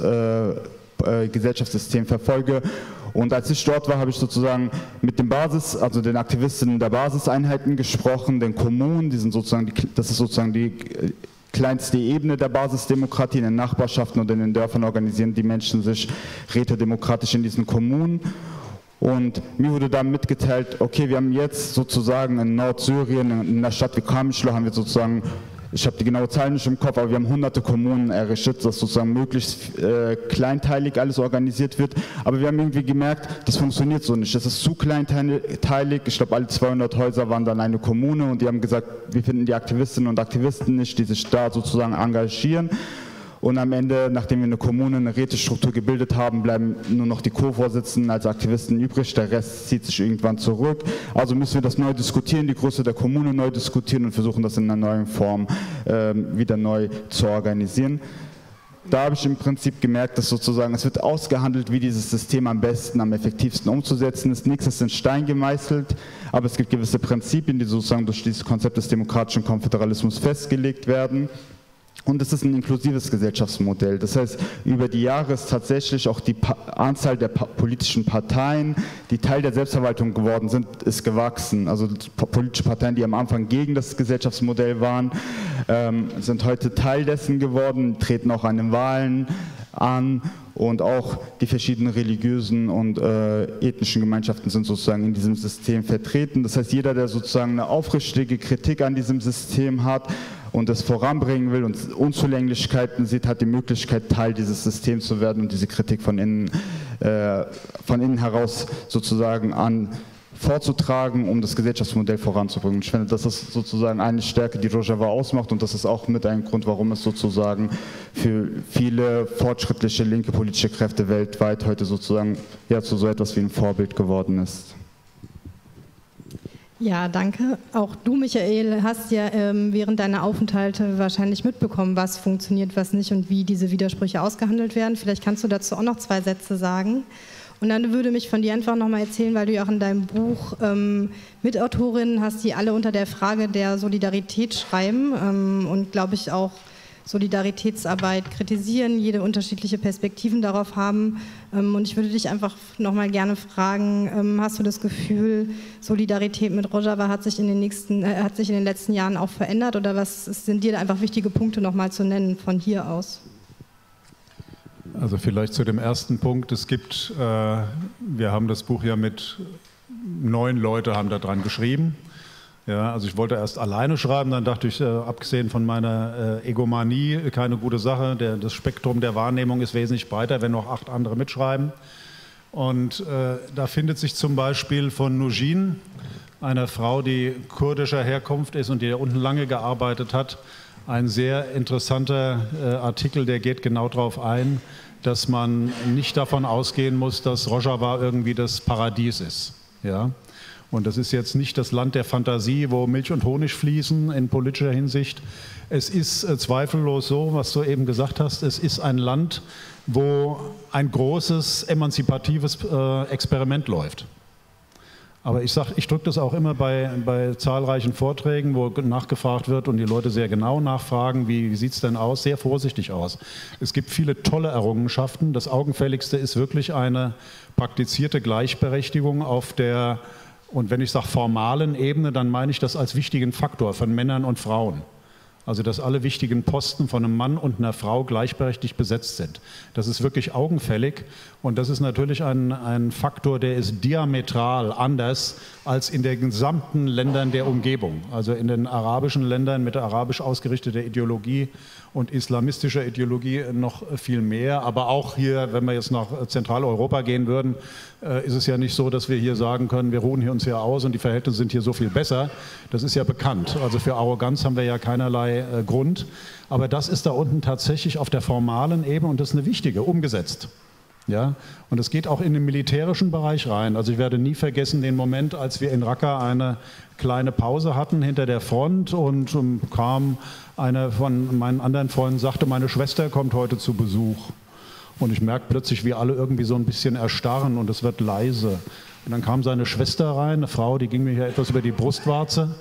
Gesellschaftssystem verfolge. Und als ich dort war, habe ich sozusagen mit den den Aktivisten der Basiseinheiten gesprochen, den Kommunen, das ist sozusagen die kleinste Ebene der Basisdemokratie. In den Nachbarschaften und in den Dörfern organisieren die Menschen sich rätedemokratisch in diesen Kommunen. Und mir wurde dann mitgeteilt, okay, wir haben jetzt sozusagen in Nordsyrien, in einer Stadt wie Qamishlo, haben wir sozusagen, ich habe die genaue Zahl nicht im Kopf, aber wir haben hunderte Kommunen errichtet, dass sozusagen möglichst kleinteilig alles organisiert wird. Aber wir haben irgendwie gemerkt, das funktioniert so nicht. Das ist zu kleinteilig. Ich glaube, alle 200 Häuser waren dann eine Kommune, und die haben gesagt, wir finden die Aktivistinnen und Aktivisten nicht, die sich da sozusagen engagieren. Und am Ende, nachdem wir eine Kommune, eine Rätestruktur gebildet haben, bleiben nur noch die Co-Vorsitzenden als Aktivisten übrig, der Rest zieht sich irgendwann zurück. Also müssen wir das neu diskutieren, die Größe der Kommune neu diskutieren und versuchen, das in einer neuen Form wieder neu zu organisieren. Da habe ich im Prinzip gemerkt, dass sozusagen es wird ausgehandelt, wie dieses System am besten, am effektivsten umzusetzen ist. Nichts ist in Stein gemeißelt, aber es gibt gewisse Prinzipien, die sozusagen durch dieses Konzept des demokratischen Konföderalismus festgelegt werden. Und es ist ein inklusives Gesellschaftsmodell. Das heißt, über die Jahre ist tatsächlich auch die Anzahl der politischen Parteien, die Teil der Selbstverwaltung geworden sind, ist gewachsen. Also politische Parteien, die am Anfang gegen das Gesellschaftsmodell waren, sind heute Teil dessen geworden, treten auch an den Wahlen an, und auch die verschiedenen religiösen und ethnischen Gemeinschaften sind sozusagen in diesem System vertreten. Das heißt, jeder, der sozusagen eine aufrichtige Kritik an diesem System hat und es voranbringen will und Unzulänglichkeiten sieht, hat die Möglichkeit, Teil dieses Systems zu werden und diese Kritik von innen heraus sozusagen vorzutragen, um das Gesellschaftsmodell voranzubringen. Ich finde, das ist sozusagen eine Stärke, die Rojava ausmacht, und das ist auch mit ein Grund, warum es sozusagen für viele fortschrittliche linke politische Kräfte weltweit heute sozusagen zu so etwas wie ein Vorbild geworden ist. Ja, danke. Auch du, Michael, hast ja während deiner Aufenthalte wahrscheinlich mitbekommen, was funktioniert, was nicht und wie diese Widersprüche ausgehandelt werden. Vielleicht kannst du dazu auch noch 2 Sätze sagen. Und dann würde mich von dir einfach nochmal erzählen, weil du ja auch in deinem Buch Mitautorinnen hast, die alle unter der Frage der Solidarität schreiben und, glaube ich, auch Solidaritätsarbeit kritisieren, jede unterschiedliche Perspektiven darauf haben. Und ich würde dich einfach nochmal gerne fragen, hast du das Gefühl, Solidarität mit Rojava hat sich in den letzten Jahren auch verändert, oder was sind dir da einfach wichtige Punkte nochmal zu nennen von hier aus? Also vielleicht zu dem ersten Punkt. Es gibt, wir haben das Buch ja mit 9 Leuten haben da dran geschrieben. Ja, also ich wollte erst alleine schreiben, dann dachte ich, abgesehen von meiner Egomanie, keine gute Sache. Das Spektrum der Wahrnehmung ist wesentlich breiter, wenn noch 8 andere mitschreiben. Und da findet sich zum Beispiel von Nujin, einer Frau, die kurdischer Herkunft ist und die da unten lange gearbeitet hat, ein sehr interessanter Artikel, der geht genau darauf ein, dass man nicht davon ausgehen muss, dass Rojava irgendwie das Paradies ist. Ja? Und das ist jetzt nicht das Land der Fantasie, wo Milch und Honig fließen in politischer Hinsicht. Es ist zweifellos so, was du eben gesagt hast, es ist ein Land, wo ein großes emanzipatives Experiment läuft. Aber ich drücke das auch immer bei zahlreichen Vorträgen, wo nachgefragt wird und die Leute sehr genau nachfragen, wie sieht es denn aus, sehr vorsichtig aus. Es gibt viele tolle Errungenschaften. Das Augenfälligste ist wirklich eine praktizierte Gleichberechtigung auf der, und wenn ich sage formalen Ebene, dann meine ich das als wichtigen Faktor von Männern und Frauen. Also dass alle wichtigen Posten von einem Mann und einer Frau gleichberechtigt besetzt sind. Das ist wirklich augenfällig, und das ist natürlich ein Faktor, der ist diametral anders als in den gesamten Ländern der Umgebung. Also in den arabischen Ländern mit arabisch ausgerichteter Ideologie und islamistischer Ideologie noch viel mehr. Aber auch hier, wenn wir jetzt nach Zentraleuropa gehen würden, ist es ja nicht so, dass wir hier sagen können, wir ruhen hier uns hier aus und die Verhältnisse sind hier so viel besser. Das ist ja bekannt. Also für Arroganz haben wir ja keinerlei Grund. Aber das ist da unten tatsächlich auf der formalen Ebene, und das ist eine wichtige, umgesetzt. Ja? Und es geht auch in den militärischen Bereich rein. Also ich werde nie vergessen den Moment, als wir in Raqqa eine kleine Pause hatten hinter der Front, und kam einer von meinen anderen Freunden, sagte, meine Schwester kommt heute zu Besuch. Und ich merke plötzlich, wie alle irgendwie so ein bisschen erstarren und es wird leise. Und dann kam seine Schwester rein, eine Frau, die ging mir hier etwas über die Brustwarze.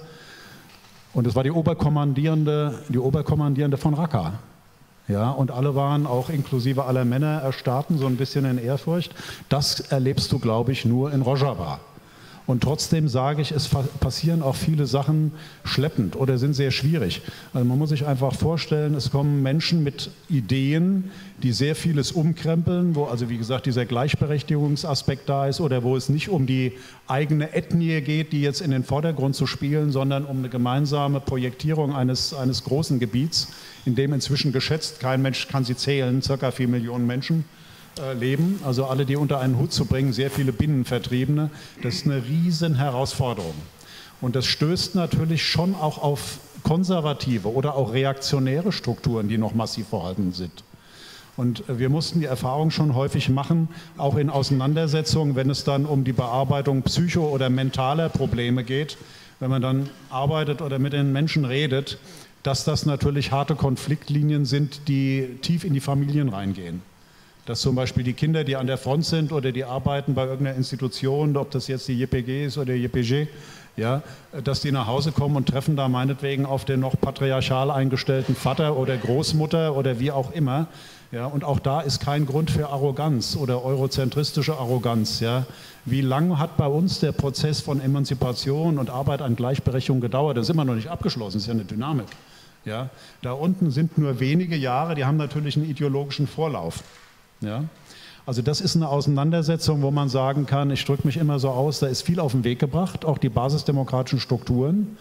Und es war die Oberkommandierende von Raqqa. Ja, und alle waren, auch inklusive aller Männer, erstarrten so ein bisschen in Ehrfurcht. Das erlebst du, glaube ich, nur in Rojava. Und trotzdem sage ich, es passieren auch viele Sachen schleppend oder sind sehr schwierig. Also man muss sich einfach vorstellen, es kommen Menschen mit Ideen, die sehr vieles umkrempeln, wo also wie gesagt dieser Gleichberechtigungsaspekt da ist, oder wo es nicht um die eigene Ethnie geht, die jetzt in den Vordergrund zu spielen, sondern um eine gemeinsame Projektierung eines großen Gebiets, in dem inzwischen geschätzt, kein Mensch kann sie zählen, ca. 4 Millionen Menschen leben, also alle die unter einen Hut zu bringen, sehr viele Binnenvertriebene, das ist eine riesen Herausforderung. Und das stößt natürlich schon auch auf konservative oder auch reaktionäre Strukturen, die noch massiv vorhanden sind. Und wir mussten die Erfahrung schon häufig machen, auch in Auseinandersetzungen, wenn es dann um die Bearbeitung psycho- oder mentaler Probleme geht, wenn man dann arbeitet oder mit den Menschen redet, dass das natürlich harte Konfliktlinien sind, die tief in die Familien reingehen. Dass zum Beispiel die Kinder, die an der Front sind oder die arbeiten bei irgendeiner Institution, ob das jetzt die JPG ist oder JPG, ja, dass die nach Hause kommen und treffen da meinetwegen auf den noch patriarchal eingestellten Vater oder Großmutter oder wie auch immer. Ja, und auch da ist kein Grund für Arroganz oder eurozentristische Arroganz. Ja. Wie lange hat bei uns der Prozess von Emanzipation und Arbeit an Gleichberechtigung gedauert? Das ist immer noch nicht abgeschlossen, das ist ja eine Dynamik. Ja. Da unten sind nur wenige Jahre, die haben natürlich einen ideologischen Vorlauf. Ja? Also das ist eine Auseinandersetzung, wo man sagen kann, ich drücke mich immer so aus, da ist viel auf den Weg gebracht, auch die basisdemokratischen Strukturen.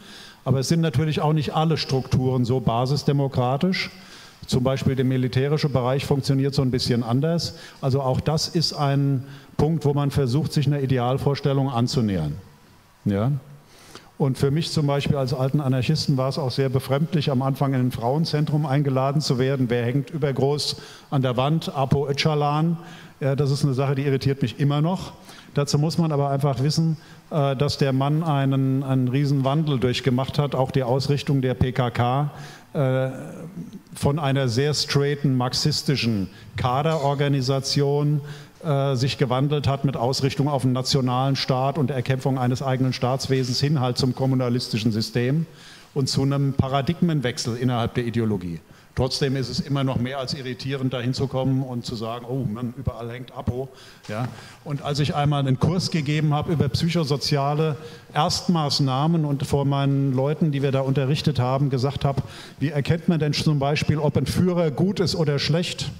Aber es sind natürlich auch nicht alle Strukturen so basisdemokratisch. Zum Beispiel der militärische Bereich funktioniert so ein bisschen anders. Also auch das ist ein Punkt, wo man versucht, sich einer Idealvorstellung anzunähern. Ja? Und für mich zum Beispiel als alten Anarchisten war es auch sehr befremdlich, am Anfang in ein Frauenzentrum eingeladen zu werden. Wer hängt übergroß an der Wand? Apo Öcalan. Ja, das ist eine Sache, die irritiert mich immer noch. Dazu muss man aber einfach wissen, dass der Mann einen riesen Wandel durchgemacht hat, auch die Ausrichtung der PKK von einer sehr straighten marxistischen Kaderorganisation sich gewandelt hat mit Ausrichtung auf einen nationalen Staat und der Erkämpfung eines eigenen Staatswesens hin halt zum kommunalistischen System und zu einem Paradigmenwechsel innerhalb der Ideologie. Trotzdem ist es immer noch mehr als irritierend, da hinzukommen und zu sagen, oh Mann, überall hängt Apo. Ja. Und als ich einmal einen Kurs gegeben habe über psychosoziale Erstmaßnahmen und vor meinen Leuten, die wir da unterrichtet haben, gesagt habe, wie erkennt man denn zum Beispiel, ob ein Führer gut ist oder schlecht?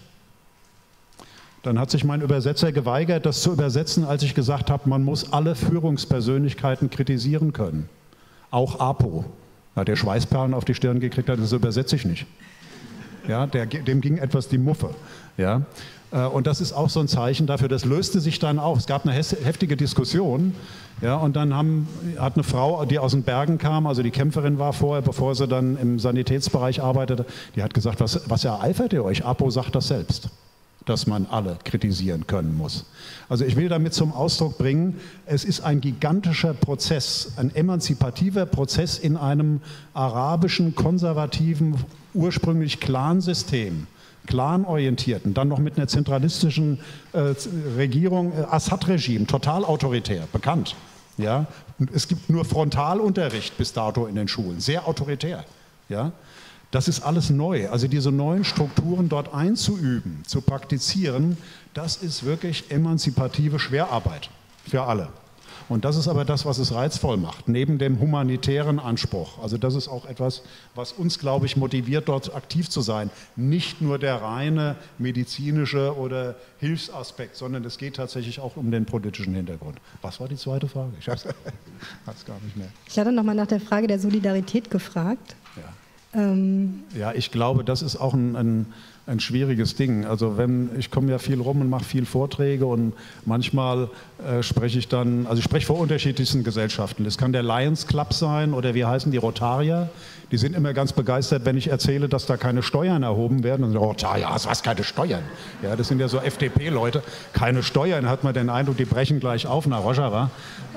Dann hat sich mein Übersetzer geweigert, das zu übersetzen, als ich gesagt habe, man muss alle Führungspersönlichkeiten kritisieren können. Auch Apo. Ja, der Schweißperlen auf die Stirn gekriegt hat, das übersetze ich nicht. Ja, dem ging etwas die Muffe. Ja. Und das ist auch so ein Zeichen dafür, das löste sich dann auf. Es gab eine heftige Diskussion. Ja, und dann hat eine Frau, die aus den Bergen kam, also die Kämpferin war vorher, bevor sie dann im Sanitätsbereich arbeitete, die hat gesagt, was ereifert ihr euch? Apo sagt das selbst, dass man alle kritisieren können muss. Also ich will damit zum Ausdruck bringen, es ist ein gigantischer Prozess, ein emanzipativer Prozess in einem arabischen, konservativen, ursprünglich Clansystem, clanorientierten, dann noch mit einer zentralistischen Regierung, Assad-Regime, total autoritär, bekannt. Ja? Und es gibt nur Frontalunterricht bis dato in den Schulen, sehr autoritär. Ja? Das ist alles neu. Also diese neuen Strukturen dort einzuüben, zu praktizieren, das ist wirklich emanzipative Schwerarbeit für alle. Und das ist aber das, was es reizvoll macht, neben dem humanitären Anspruch. Also das ist auch etwas, was uns, glaube ich, motiviert, dort aktiv zu sein. Nicht nur der reine medizinische oder Hilfsaspekt, sondern es geht tatsächlich auch um den politischen Hintergrund. Was war die zweite Frage? Ich weiß es gar nicht mehr. Ich hatte nochmal nach der Frage der Solidarität gefragt. Ja. Ja, ich glaube, das ist auch ein schwieriges Ding. Also ich komme ja viel rum und mache viel Vorträge und manchmal spreche ich dann, also ich spreche vor unterschiedlichsten Gesellschaften. Das kann der Lions Club sein oder wie heißen die Rotarier. Die sind immer ganz begeistert, wenn ich erzähle, dass da keine Steuern erhoben werden. Und Rotarier, was, keine Steuern? Ja, das sind ja so FDP-Leute. Keine Steuern, hat man den Eindruck, die brechen gleich auf nach Rojava.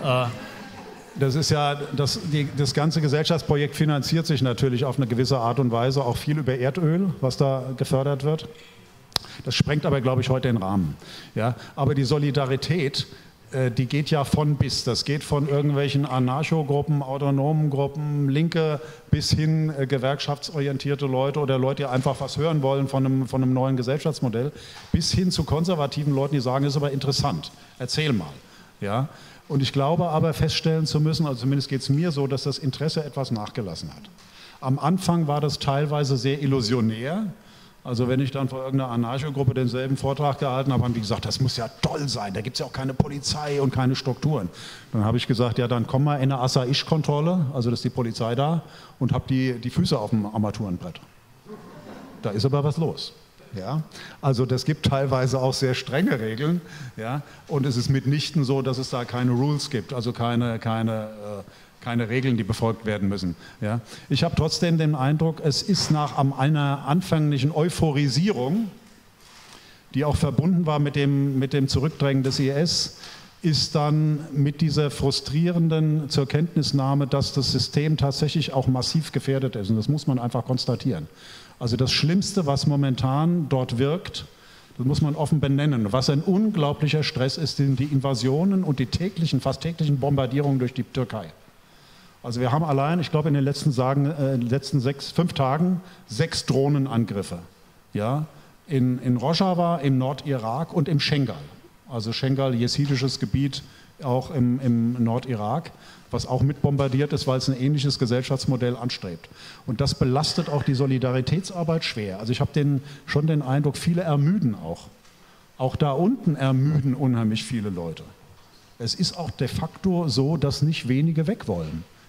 Das ist ja, das ganze Gesellschaftsprojekt finanziert sich natürlich auf eine gewisse Art und Weise auch viel über Erdöl, was da gefördert wird. Das sprengt aber, glaube ich, heute den Rahmen. Ja, aber die Solidarität, die geht ja von bis. Das geht von irgendwelchen Anarcho-Gruppen, autonomen Gruppen, Linke bis hin gewerkschaftsorientierte Leute oder Leute, die einfach was hören wollen von einem neuen Gesellschaftsmodell, bis hin zu konservativen Leuten, die sagen, das ist aber interessant, erzähl mal. Ja. Und ich glaube aber feststellen zu müssen, also zumindest geht es mir so, dass das Interesse etwas nachgelassen hat. Am Anfang war das teilweise sehr illusionär. Also wenn ich dann vor irgendeiner Anarcho-Gruppe denselben Vortrag gehalten habe, haben die gesagt, das muss ja toll sein, da gibt es ja auch keine Polizei und keine Strukturen. Dann habe ich gesagt, ja dann komm mal in eine Assaish-Kontrolle, also das ist die Polizei da, und hab die Füße auf dem Armaturenbrett. Da ist aber was los. Ja, also das gibt teilweise auch sehr strenge Regeln, ja, und es ist mitnichten so, dass es da keine Rules gibt, also keine Regeln, die befolgt werden müssen. Ja. Ich habe trotzdem den Eindruck, es ist nach einer anfänglichen Euphorisierung, die auch verbunden war mit dem Zurückdrängen des IS, ist dann mit dieser frustrierenden zur Kenntnisnahme, dass das System tatsächlich auch massiv gefährdet ist. Und das muss man einfach konstatieren. Also das Schlimmste, was momentan dort wirkt, das muss man offen benennen. Was ein unglaublicher Stress ist, sind die Invasionen und die fast täglichen Bombardierungen durch die Türkei. Also wir haben allein, ich glaube in den letzten 5 Tagen 6 Drohnenangriffe. Ja, in Rojava, im Nordirak und im Schengal. Also Schengal, jesidisches Gebiet, auch im Nordirak, was auch mitbombardiert ist, weil es ein ähnliches Gesellschaftsmodell anstrebt. Und das belastet auch die Solidaritätsarbeit schwer. Also ich habe schon den Eindruck, viele ermüden auch. Auch da unten ermüden unheimlich viele Leute. Es ist auch de facto so, dass nicht wenige weg wollen.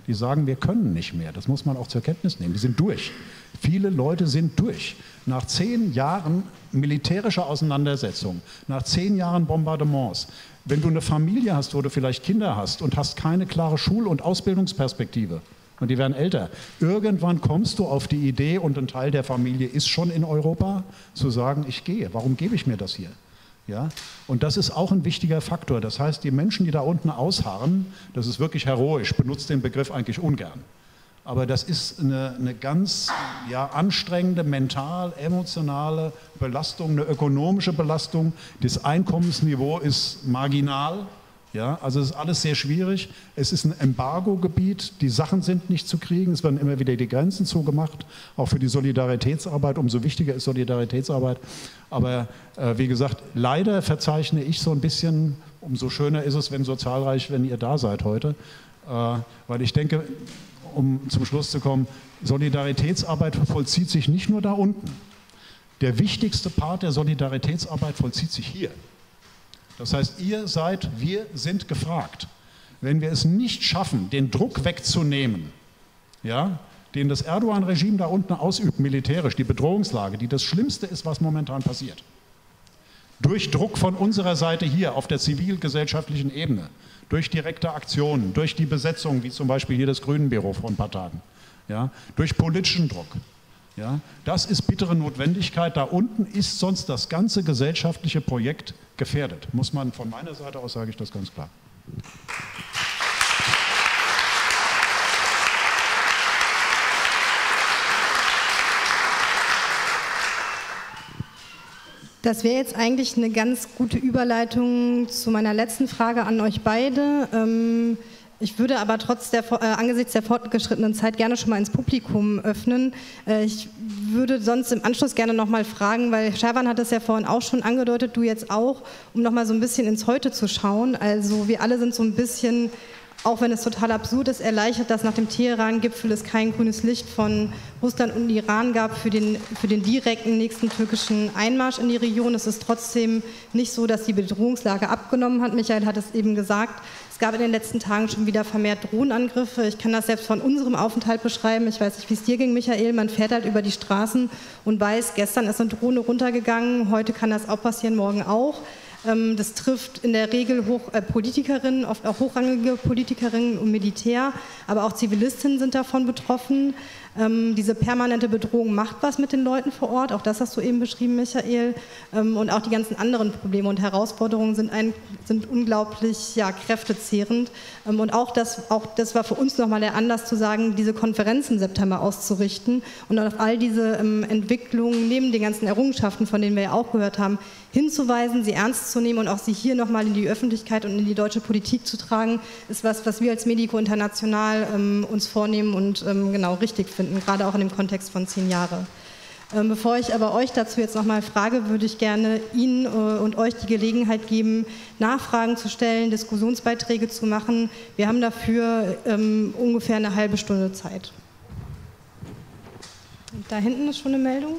Die sagen, wir können nicht mehr. Das muss man auch zur Kenntnis nehmen. Die sind durch. Viele Leute sind durch. Nach 10 Jahren militärischer Auseinandersetzung, nach 10 Jahren Bombardements, wenn du eine Familie hast, wo du vielleicht Kinder hast und hast keine klare Schul- und Ausbildungsperspektive und die werden älter, irgendwann kommst du auf die Idee, und ein Teil der Familie ist schon in Europa, zu sagen, ich gehe. Warum gebe ich mir das hier? Ja? Und das ist auch ein wichtiger Faktor. Das heißt, die Menschen, die da unten ausharren, das ist wirklich heroisch, benutzt den Begriff eigentlich ungern. Aber das ist eine ganz anstrengende, mental, emotionale Belastung, eine ökonomische Belastung. Das Einkommensniveau ist marginal. Ja, also es ist alles sehr schwierig. Es ist ein Embargo-Gebiet, die Sachen sind nicht zu kriegen, es werden immer wieder die Grenzen zugemacht, auch für die Solidaritätsarbeit, umso wichtiger ist Solidaritätsarbeit. Aber wie gesagt, leider verzeichne ich so ein bisschen, umso schöner ist es, wenn so zahlreich, wenn ihr da seid heute, weil ich denke, um zum Schluss zu kommen, Solidaritätsarbeit vollzieht sich nicht nur da unten. Der wichtigste Part der Solidaritätsarbeit vollzieht sich hier. Das heißt, wir sind gefragt. Wenn wir es nicht schaffen, den Druck wegzunehmen, ja, den das Erdogan-Regime da unten ausübt, militärisch, die Bedrohungslage, die das Schlimmste ist, was momentan passiert, durch Druck von unserer Seite hier auf der zivilgesellschaftlichen Ebene, durch direkte Aktionen, durch die Besetzung, wie zum Beispiel hier das Grünenbüro vor ein paar Tagen, ja, durch politischen Druck. Ja, das ist bittere Notwendigkeit. Da unten ist sonst das ganze gesellschaftliche Projekt gefährdet. Muss man von meiner Seite aus, sage ich das ganz klar. Das wäre jetzt eigentlich eine ganz gute Überleitung zu meiner letzten Frage an euch beide. Ich würde aber angesichts der fortgeschrittenen Zeit gerne schon mal ins Publikum öffnen. Ich würde sonst im Anschluss gerne noch mal fragen, weil Sherwan hat es ja vorhin auch schon angedeutet, du jetzt auch, um noch mal so ein bisschen ins Heute zu schauen. Also wir alle sind so ein bisschen, auch wenn es total absurd ist, erleichtert, dass nach dem Teheran-Gipfel es kein grünes Licht von Russland und Iran gab für den direkten nächsten türkischen Einmarsch in die Region. Es ist trotzdem nicht so, dass die Bedrohungslage abgenommen hat. Michael hat es eben gesagt. Es gab in den letzten Tagen schon wieder vermehrt Drohnenangriffe. Ich kann das selbst von unserem Aufenthalt beschreiben. Ich weiß nicht, wie es dir ging, Michael. Man fährt halt über die Straßen und weiß, gestern ist eine Drohne runtergegangen, heute kann das auch passieren, morgen auch. Das trifft in der Regel Politikerinnen, oft auch hochrangige Politikerinnen und Militär, aber auch Zivilistinnen sind davon betroffen. Diese permanente Bedrohung macht was mit den Leuten vor Ort, auch das hast du eben beschrieben, Michael. Und auch die ganzen anderen Probleme und Herausforderungen sind unglaublich kräftezehrend. Und auch das war für uns nochmal der Anlass zu sagen, diese Konferenz im September auszurichten und auf all diese Entwicklungen neben den ganzen Errungenschaften, von denen wir ja auch gehört haben, hinzuweisen, sie ernst zu nehmen und auch sie hier nochmal in die Öffentlichkeit und in die deutsche Politik zu tragen, ist was wir als Medico International uns vornehmen und genau richtig finden, gerade auch in dem Kontext von 10 Jahre. Bevor ich aber euch dazu jetzt nochmal frage, würde ich gerne Ihnen und euch die Gelegenheit geben, Nachfragen zu stellen, Diskussionsbeiträge zu machen. Wir haben dafür ungefähr eine halbe Stunde Zeit. Und da hinten ist schon eine Meldung.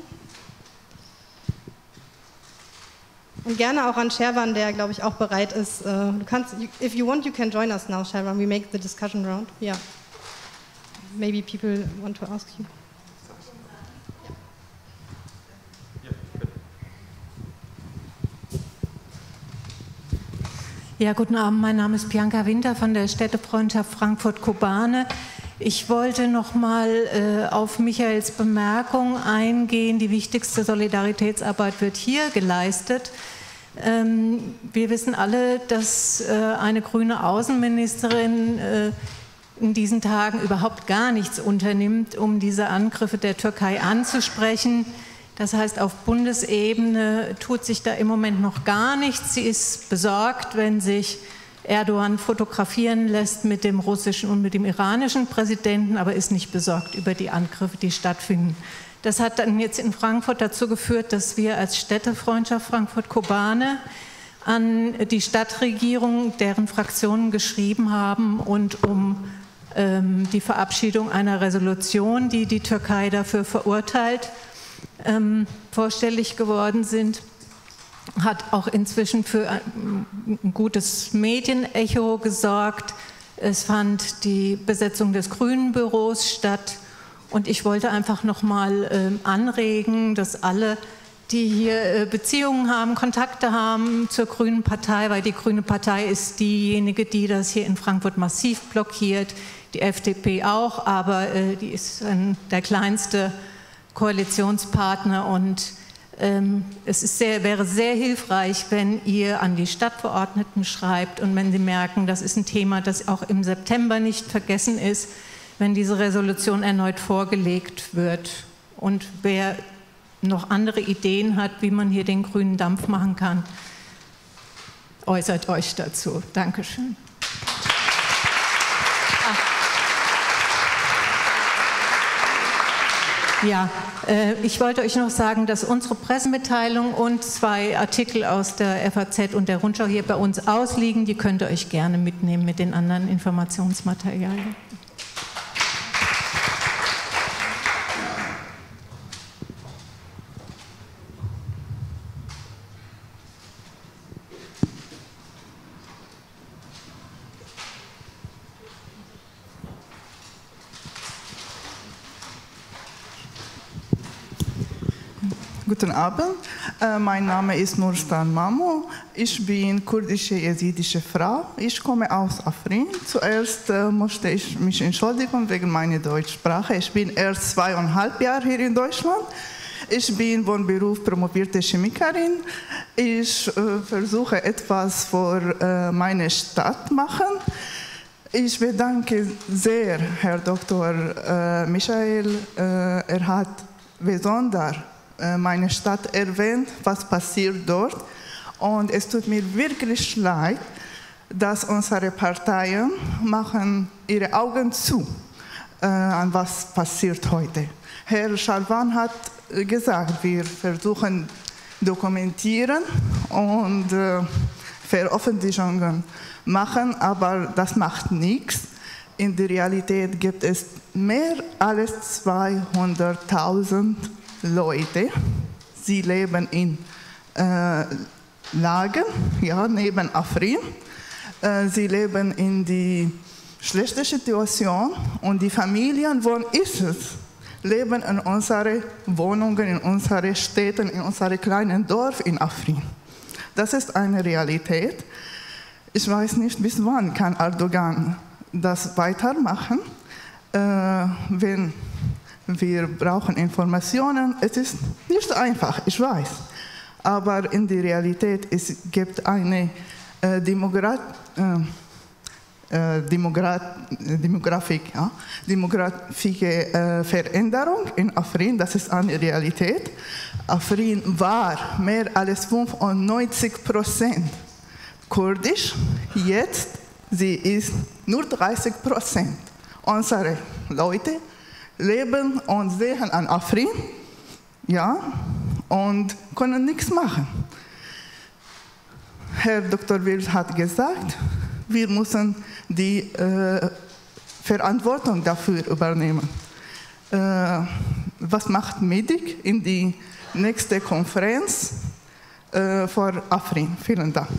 Und gerne auch an Sherwan, der, glaube ich, auch bereit ist. Du kannst, if you want, you can join us now, Sherwan. We make the discussion round. Yeah. Maybe people want to ask you. Ja, guten Abend. Mein Name ist Bianca Winter von der Städtefreundschaft Frankfurt-Kobane. Ich wollte noch mal auf Michaels Bemerkung eingehen. Die wichtigste Solidaritätsarbeit wird hier geleistet. Wir wissen alle, dass eine grüne Außenministerin in diesen Tagen überhaupt gar nichts unternimmt, um diese Angriffe der Türkei anzusprechen. Das heißt, auf Bundesebene tut sich da im Moment noch gar nichts. Sie ist besorgt, wenn sich Erdogan fotografieren lässt mit dem russischen und mit dem iranischen Präsidenten, aber ist nicht besorgt über die Angriffe, die stattfinden. Das hat dann jetzt in Frankfurt dazu geführt, dass wir als Städtefreundschaft Frankfurt-Kobane an die Stadtregierung, deren Fraktionen geschrieben haben und um die Verabschiedung einer Resolution, die die Türkei dafür verurteilt, vorstellig geworden sind. Hat auch inzwischen für ein gutes Medienecho gesorgt. Es fand die Besetzung des Grünen Büros statt. Und ich wollte einfach nochmal anregen, dass alle, die hier Beziehungen haben, Kontakte haben zur Grünen Partei, weil die Grüne Partei ist diejenige, die das hier in Frankfurt massiv blockiert, die FDP auch, aber die ist der kleinste Koalitionspartner und es wäre sehr hilfreich, wenn ihr an die Stadtverordneten schreibt und wenn sie merken, das ist ein Thema, das auch im September nicht vergessen ist, wenn diese Resolution erneut vorgelegt wird. Und wer noch andere Ideen hat, wie man hier den grünen Dampf machen kann, äußert euch dazu. Dankeschön. Ja, ich wollte euch noch sagen, dass unsere Pressemitteilung und 2 Artikel aus der FAZ und der Rundschau hier bei uns ausliegen. Die könnt ihr euch gerne mitnehmen mit den anderen Informationsmaterialien. Guten Abend, mein Name ist Nurstan Mamo. Ich bin kurdische jesidische Frau. Ich komme aus Afrin. Zuerst musste ich mich entschuldigen wegen meiner Deutschsprache. Ich bin erst 2,5 Jahre hier in Deutschland. Ich bin von Beruf promovierte Chemikerin. Ich versuche etwas für meine Stadt zu machen. Ich bedanke sehr Herr Dr. Michael. Er hat besonders meine Stadt erwähnt, was passiert dort. Und es tut mir wirklich leid, dass unsere Parteien machen ihre Augen zu, an was passiert heute. Herr Schalwan hat gesagt, wir versuchen dokumentieren und Veröffentlichungen machen, aber das macht nichts. In der Realität gibt es mehr als 200.000 Leute, sie leben in Lagen, ja, neben Afrin. Sie leben in die schlechte Situation und die Familien, wo ist es? Leben in unseren Wohnungen, in unseren Städten, in unseren kleinen Dorf in Afrin. Das ist eine Realität. Ich weiß nicht, bis wann kann Erdogan das weitermachen, wenn wir brauchen Informationen. Es ist nicht einfach, ich weiß. Aber in der Realität es gibt eine demografische Veränderung in Afrin. Das ist eine Realität. Afrin war mehr als 95% kurdisch. Jetzt sie ist nur 30%. Unsere Leute leben und sehen an Afrin, ja, und können nichts machen. Herr Dr. Wild hat gesagt, wir müssen die Verantwortung dafür übernehmen. Was macht MEDIC in die nächste Konferenz für Afrin? Vielen Dank.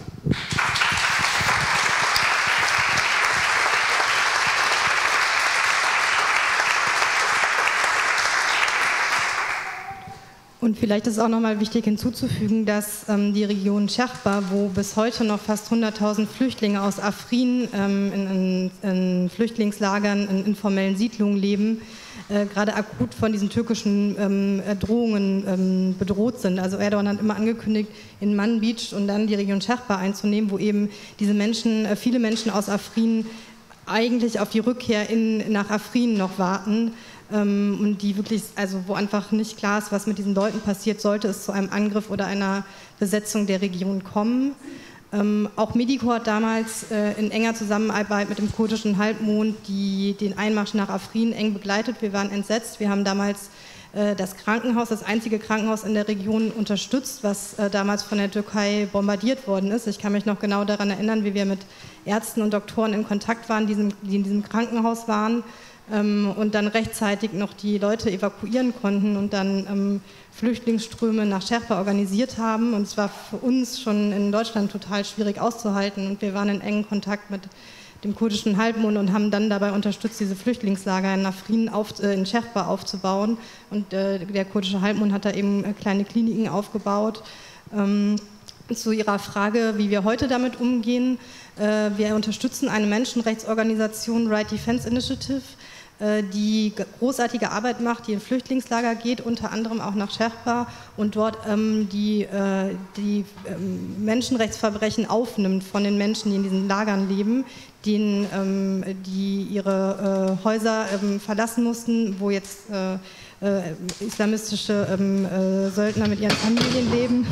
Und vielleicht ist auch nochmal wichtig hinzuzufügen, dass die Region Sherpa, wo bis heute noch fast 100.000 Flüchtlinge aus Afrin in Flüchtlingslagern, in informellen Siedlungen leben, gerade akut von diesen türkischen Drohungen bedroht sind. Also Erdogan hat immer angekündigt, in Manbij und dann die Region Sherpa einzunehmen, wo eben diese Menschen, viele Menschen aus Afrin eigentlich auf die Rückkehr nach Afrin noch warten. Und die wirklich, also wo einfach nicht klar ist, was mit diesen Leuten passiert, sollte es zu einem Angriff oder einer Besetzung der Region kommen. Auch Medico hat damals in enger Zusammenarbeit mit dem kurdischen Halbmond den Einmarsch nach Afrin eng begleitet. Wir waren entsetzt. Wir haben damals das Krankenhaus, das einzige Krankenhaus in der Region unterstützt, was damals von der Türkei bombardiert worden ist. Ich kann mich noch genau daran erinnern, wie wir mit Ärzten und Doktoren in Kontakt waren, die in diesem Krankenhaus waren. Und dann rechtzeitig noch die Leute evakuieren konnten und dann Flüchtlingsströme nach Sherpa organisiert haben. Und es war für uns schon in Deutschland total schwierig auszuhalten. Und wir waren in engem Kontakt mit dem kurdischen Halbmond und haben dann dabei unterstützt, diese Flüchtlingslager in Afrin in Scherpa aufzubauen. Und der kurdische Halbmond hat da eben kleine Kliniken aufgebaut. Zu Ihrer Frage, wie wir heute damit umgehen. Wir unterstützen eine Menschenrechtsorganisation, Right Defense Initiative, die großartige Arbeit macht, die in Flüchtlingslager geht, unter anderem auch nach Scherpa und dort die Menschenrechtsverbrechen aufnimmt von den Menschen, die in diesen Lagern leben, die ihre Häuser verlassen mussten, wo jetzt islamistische Söldner mit ihren Familien leben.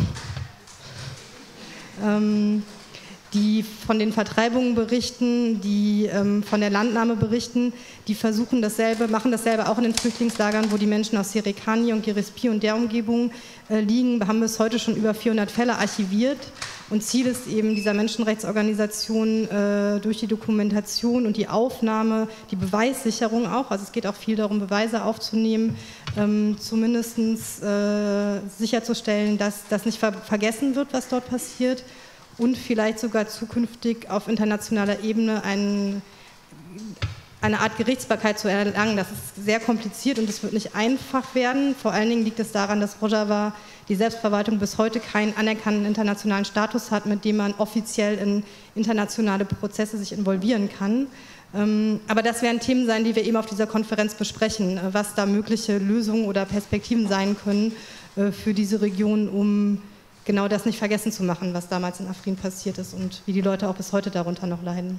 Die von den Vertreibungen berichten, die von der Landnahme berichten, die versuchen dasselbe, machen dasselbe auch in den Flüchtlingslagern, wo die Menschen aus Serekani und Girespi und der Umgebung liegen. Wir haben bis heute schon über 400 Fälle archiviert und Ziel ist eben dieser Menschenrechtsorganisation durch die Dokumentation und die Aufnahme, die Beweissicherung auch, also es geht auch viel darum, Beweise aufzunehmen, zumindest sicherzustellen, dass das nicht vergessen wird, was dort passiert. Und vielleicht sogar zukünftig auf internationaler Ebene eine Art Gerichtsbarkeit zu erlangen. Das ist sehr kompliziert und es wird nicht einfach werden. Vor allen Dingen liegt es daran, dass Rojava, die Selbstverwaltung, bis heute keinen anerkannten internationalen Status hat, mit dem man offiziell in internationale Prozesse sich involvieren kann. Aber das werden Themen sein, die wir eben auf dieser Konferenz besprechen, was da mögliche Lösungen oder Perspektiven sein können für diese Region, um genau das nicht vergessen zu machen, was damals in Afrin passiert ist und wie die Leute auch bis heute darunter noch leiden.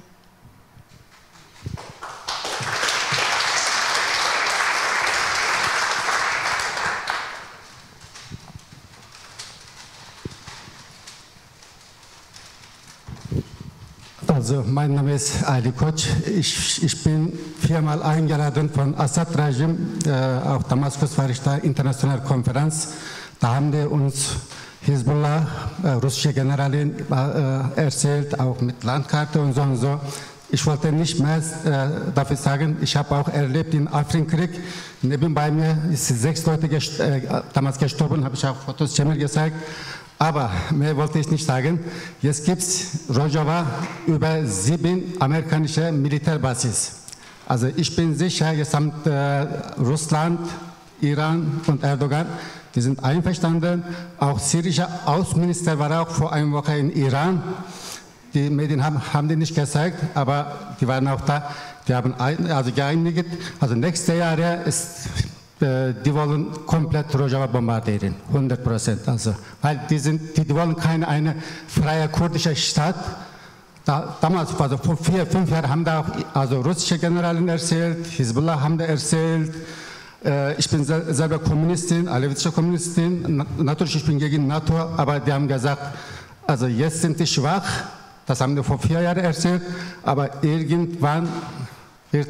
Also, mein Name ist Ali Koch. Ich bin viermal eingeladen von Assad-Regime. Auf Damaskus war ich da, internationale Konferenz. Da haben wir uns Hisbollah, russische Generalin, erzählt, auch mit Landkarte und so und so. Ich wollte nicht mehr dafür sagen, ich habe auch erlebt im Afrin-Krieg. Nebenbei mir ist 6 Leute damals gestorben, habe ich auch Fotos Cemil gezeigt. Aber mehr wollte ich nicht sagen. Jetzt gibt es Rojava über 7 amerikanische Militärbasis. Also ich bin sicher, jetzt haben Russland, Iran und Erdogan, die sind einverstanden. Auch syrischer Außenminister war auch vor einer Woche in Iran. Die Medien haben die nicht gezeigt, aber die waren auch da. Die haben geeinigt. Also nächstes Jahr die wollen komplett Rojava bombardieren, 100%. Also, weil die wollen keine eine freie kurdische Stadt. Damals, also vor 4, 5 Jahren, haben da auch also russische Generäle erzählt, Hisbollah haben da erzählt. Ich bin selber Kommunistin, alevitische Kommunistin. Natürlich, ich bin gegen NATO, aber die haben gesagt, also jetzt sind die schwach. Das haben wir vor 4 Jahren erzählt, aber irgendwann wird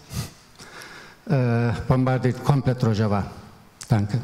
bombardiert komplett Rojava. Danke.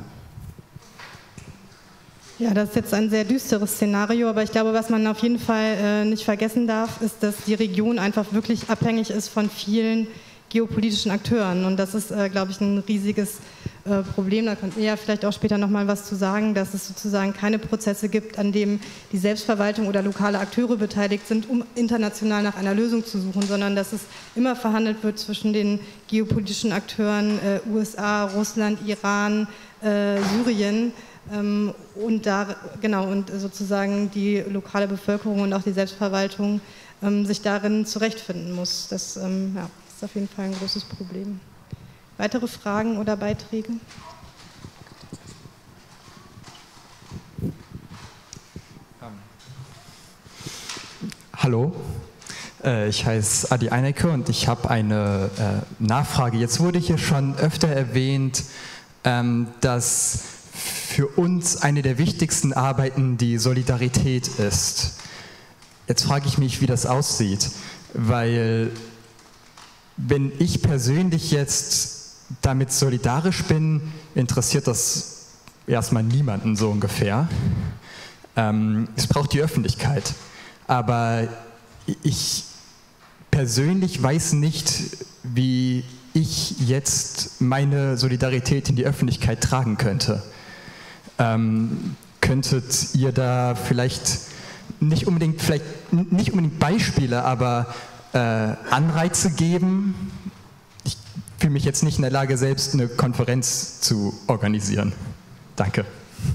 Ja, das ist jetzt ein sehr düsteres Szenario, aber ich glaube, was man auf jeden Fall nicht vergessen darf, ist, dass die Region einfach wirklich abhängig ist von vielen geopolitischen Akteuren und das ist, glaube ich, ein riesiges Problem. Da könnt ihr ja vielleicht auch später noch mal was zu sagen, dass es sozusagen keine Prozesse gibt, an denen die Selbstverwaltung oder lokale Akteure beteiligt sind, um international nach einer Lösung zu suchen, sondern dass es immer verhandelt wird zwischen den geopolitischen Akteuren USA, Russland, Iran, Syrien und sozusagen die lokale Bevölkerung und auch die Selbstverwaltung sich darin zurechtfinden muss. Das ist auf jeden Fall ein großes Problem. Weitere Fragen oder Beiträge? Hallo, ich heiße Adi Einecke und ich habe eine Nachfrage. Jetzt wurde hier schon öfter erwähnt, dass für uns eine der wichtigsten Arbeiten die Solidarität ist. Jetzt frage ich mich, wie das aussieht, weil wenn ich persönlich jetzt damit solidarisch bin, interessiert das erstmal niemanden so ungefähr. Es braucht die Öffentlichkeit. Aber ich persönlich weiß nicht, wie ich jetzt meine Solidarität in die Öffentlichkeit tragen könnte. Könntet ihr da vielleicht nicht unbedingt Beispiele, aber Anreize geben? Ich fühle mich jetzt nicht in der Lage, selbst eine Konferenz zu organisieren. Danke.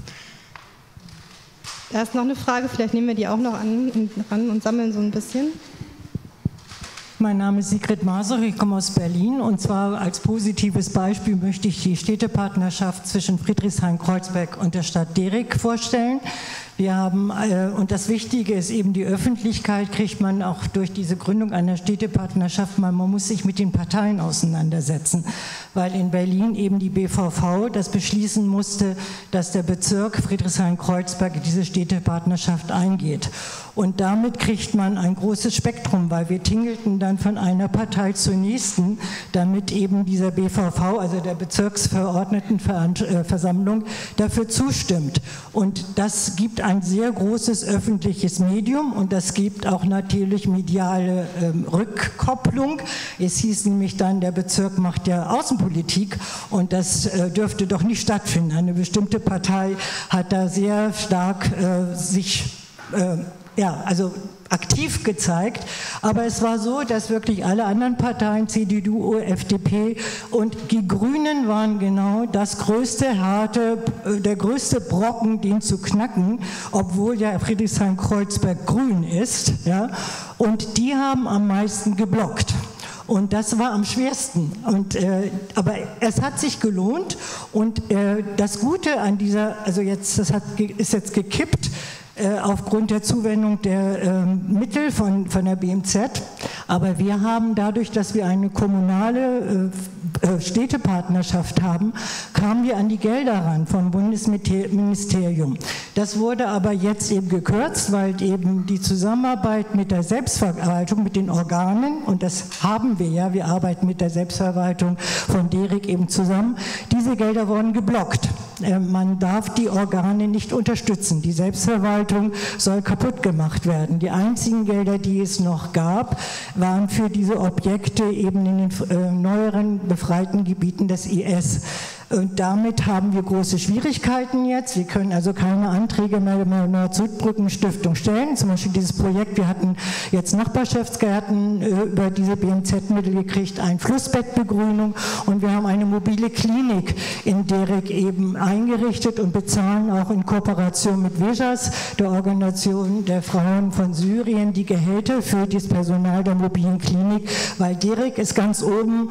Da ist noch eine Frage, vielleicht nehmen wir die auch noch ran und sammeln so ein bisschen. Mein Name ist Sigrid Masuch, ich komme aus Berlin und zwar als positives Beispiel möchte ich die Städtepartnerschaft zwischen Friedrichshain-Kreuzberg und der Stadt Derik vorstellen. Wir haben, und das Wichtige ist eben die Öffentlichkeit, kriegt man auch durch diese Gründung einer Städtepartnerschaft, man muss sich mit den Parteien auseinandersetzen, weil in Berlin eben die BVV das beschließen musste, dass der Bezirk Friedrichshain-Kreuzberg diese Städtepartnerschaft eingeht. Und damit kriegt man ein großes Spektrum, weil wir tingelten dann von einer Partei zur nächsten, damit eben dieser BVV, also der Bezirksverordnetenversammlung, dafür zustimmt. Und das gibt ein sehr großes öffentliches Medium und das gibt auch natürlich mediale Rückkopplung. Es hieß nämlich dann, der Bezirk macht ja Außenpolitik und das dürfte doch nicht stattfinden. Eine bestimmte Partei hat da sehr stark aktiv gezeigt, aber es war so, dass wirklich alle anderen Parteien, CDU, FDP und die Grünen waren genau das größte der größte Brocken, den zu knacken, obwohl ja Friedrichshain-Kreuzberg grün ist, ja, und die haben am meisten geblockt. Und das war am schwersten. Aber es hat sich gelohnt und das Gute an dieser, also jetzt, ist jetzt gekippt, aufgrund der Zuwendung der Mittel von der BMZ. Aber wir haben dadurch, dass wir eine kommunale Städtepartnerschaft haben, kamen wir an die Gelder ran vom Bundesministerium. Das wurde aber jetzt eben gekürzt, weil eben die Zusammenarbeit mit der Selbstverwaltung, mit den Organen, und das haben wir ja, wir arbeiten mit der Selbstverwaltung von Derik eben zusammen, diese Gelder wurden geblockt. Man darf die Organe nicht unterstützen. Die Selbstverwaltung soll kaputt gemacht werden. Die einzigen Gelder, die es noch gab, waren für diese Objekte eben in den neueren befreiten Gebieten des IS. Und damit haben wir große Schwierigkeiten jetzt. Wir können also keine Anträge mehr der Nord-Süd-Brücken-Stiftung stellen. Zum Beispiel dieses Projekt, wir hatten jetzt Nachbarschaftsgärten über diese BMZ-Mittel gekriegt, eine Flussbettbegrünung und wir haben eine mobile Klinik in Derik eben eingerichtet und bezahlen auch in Kooperation mit Vejas, der Organisation der Frauen von Syrien, die Gehälter für das Personal der mobilen Klinik, weil Derik ist ganz oben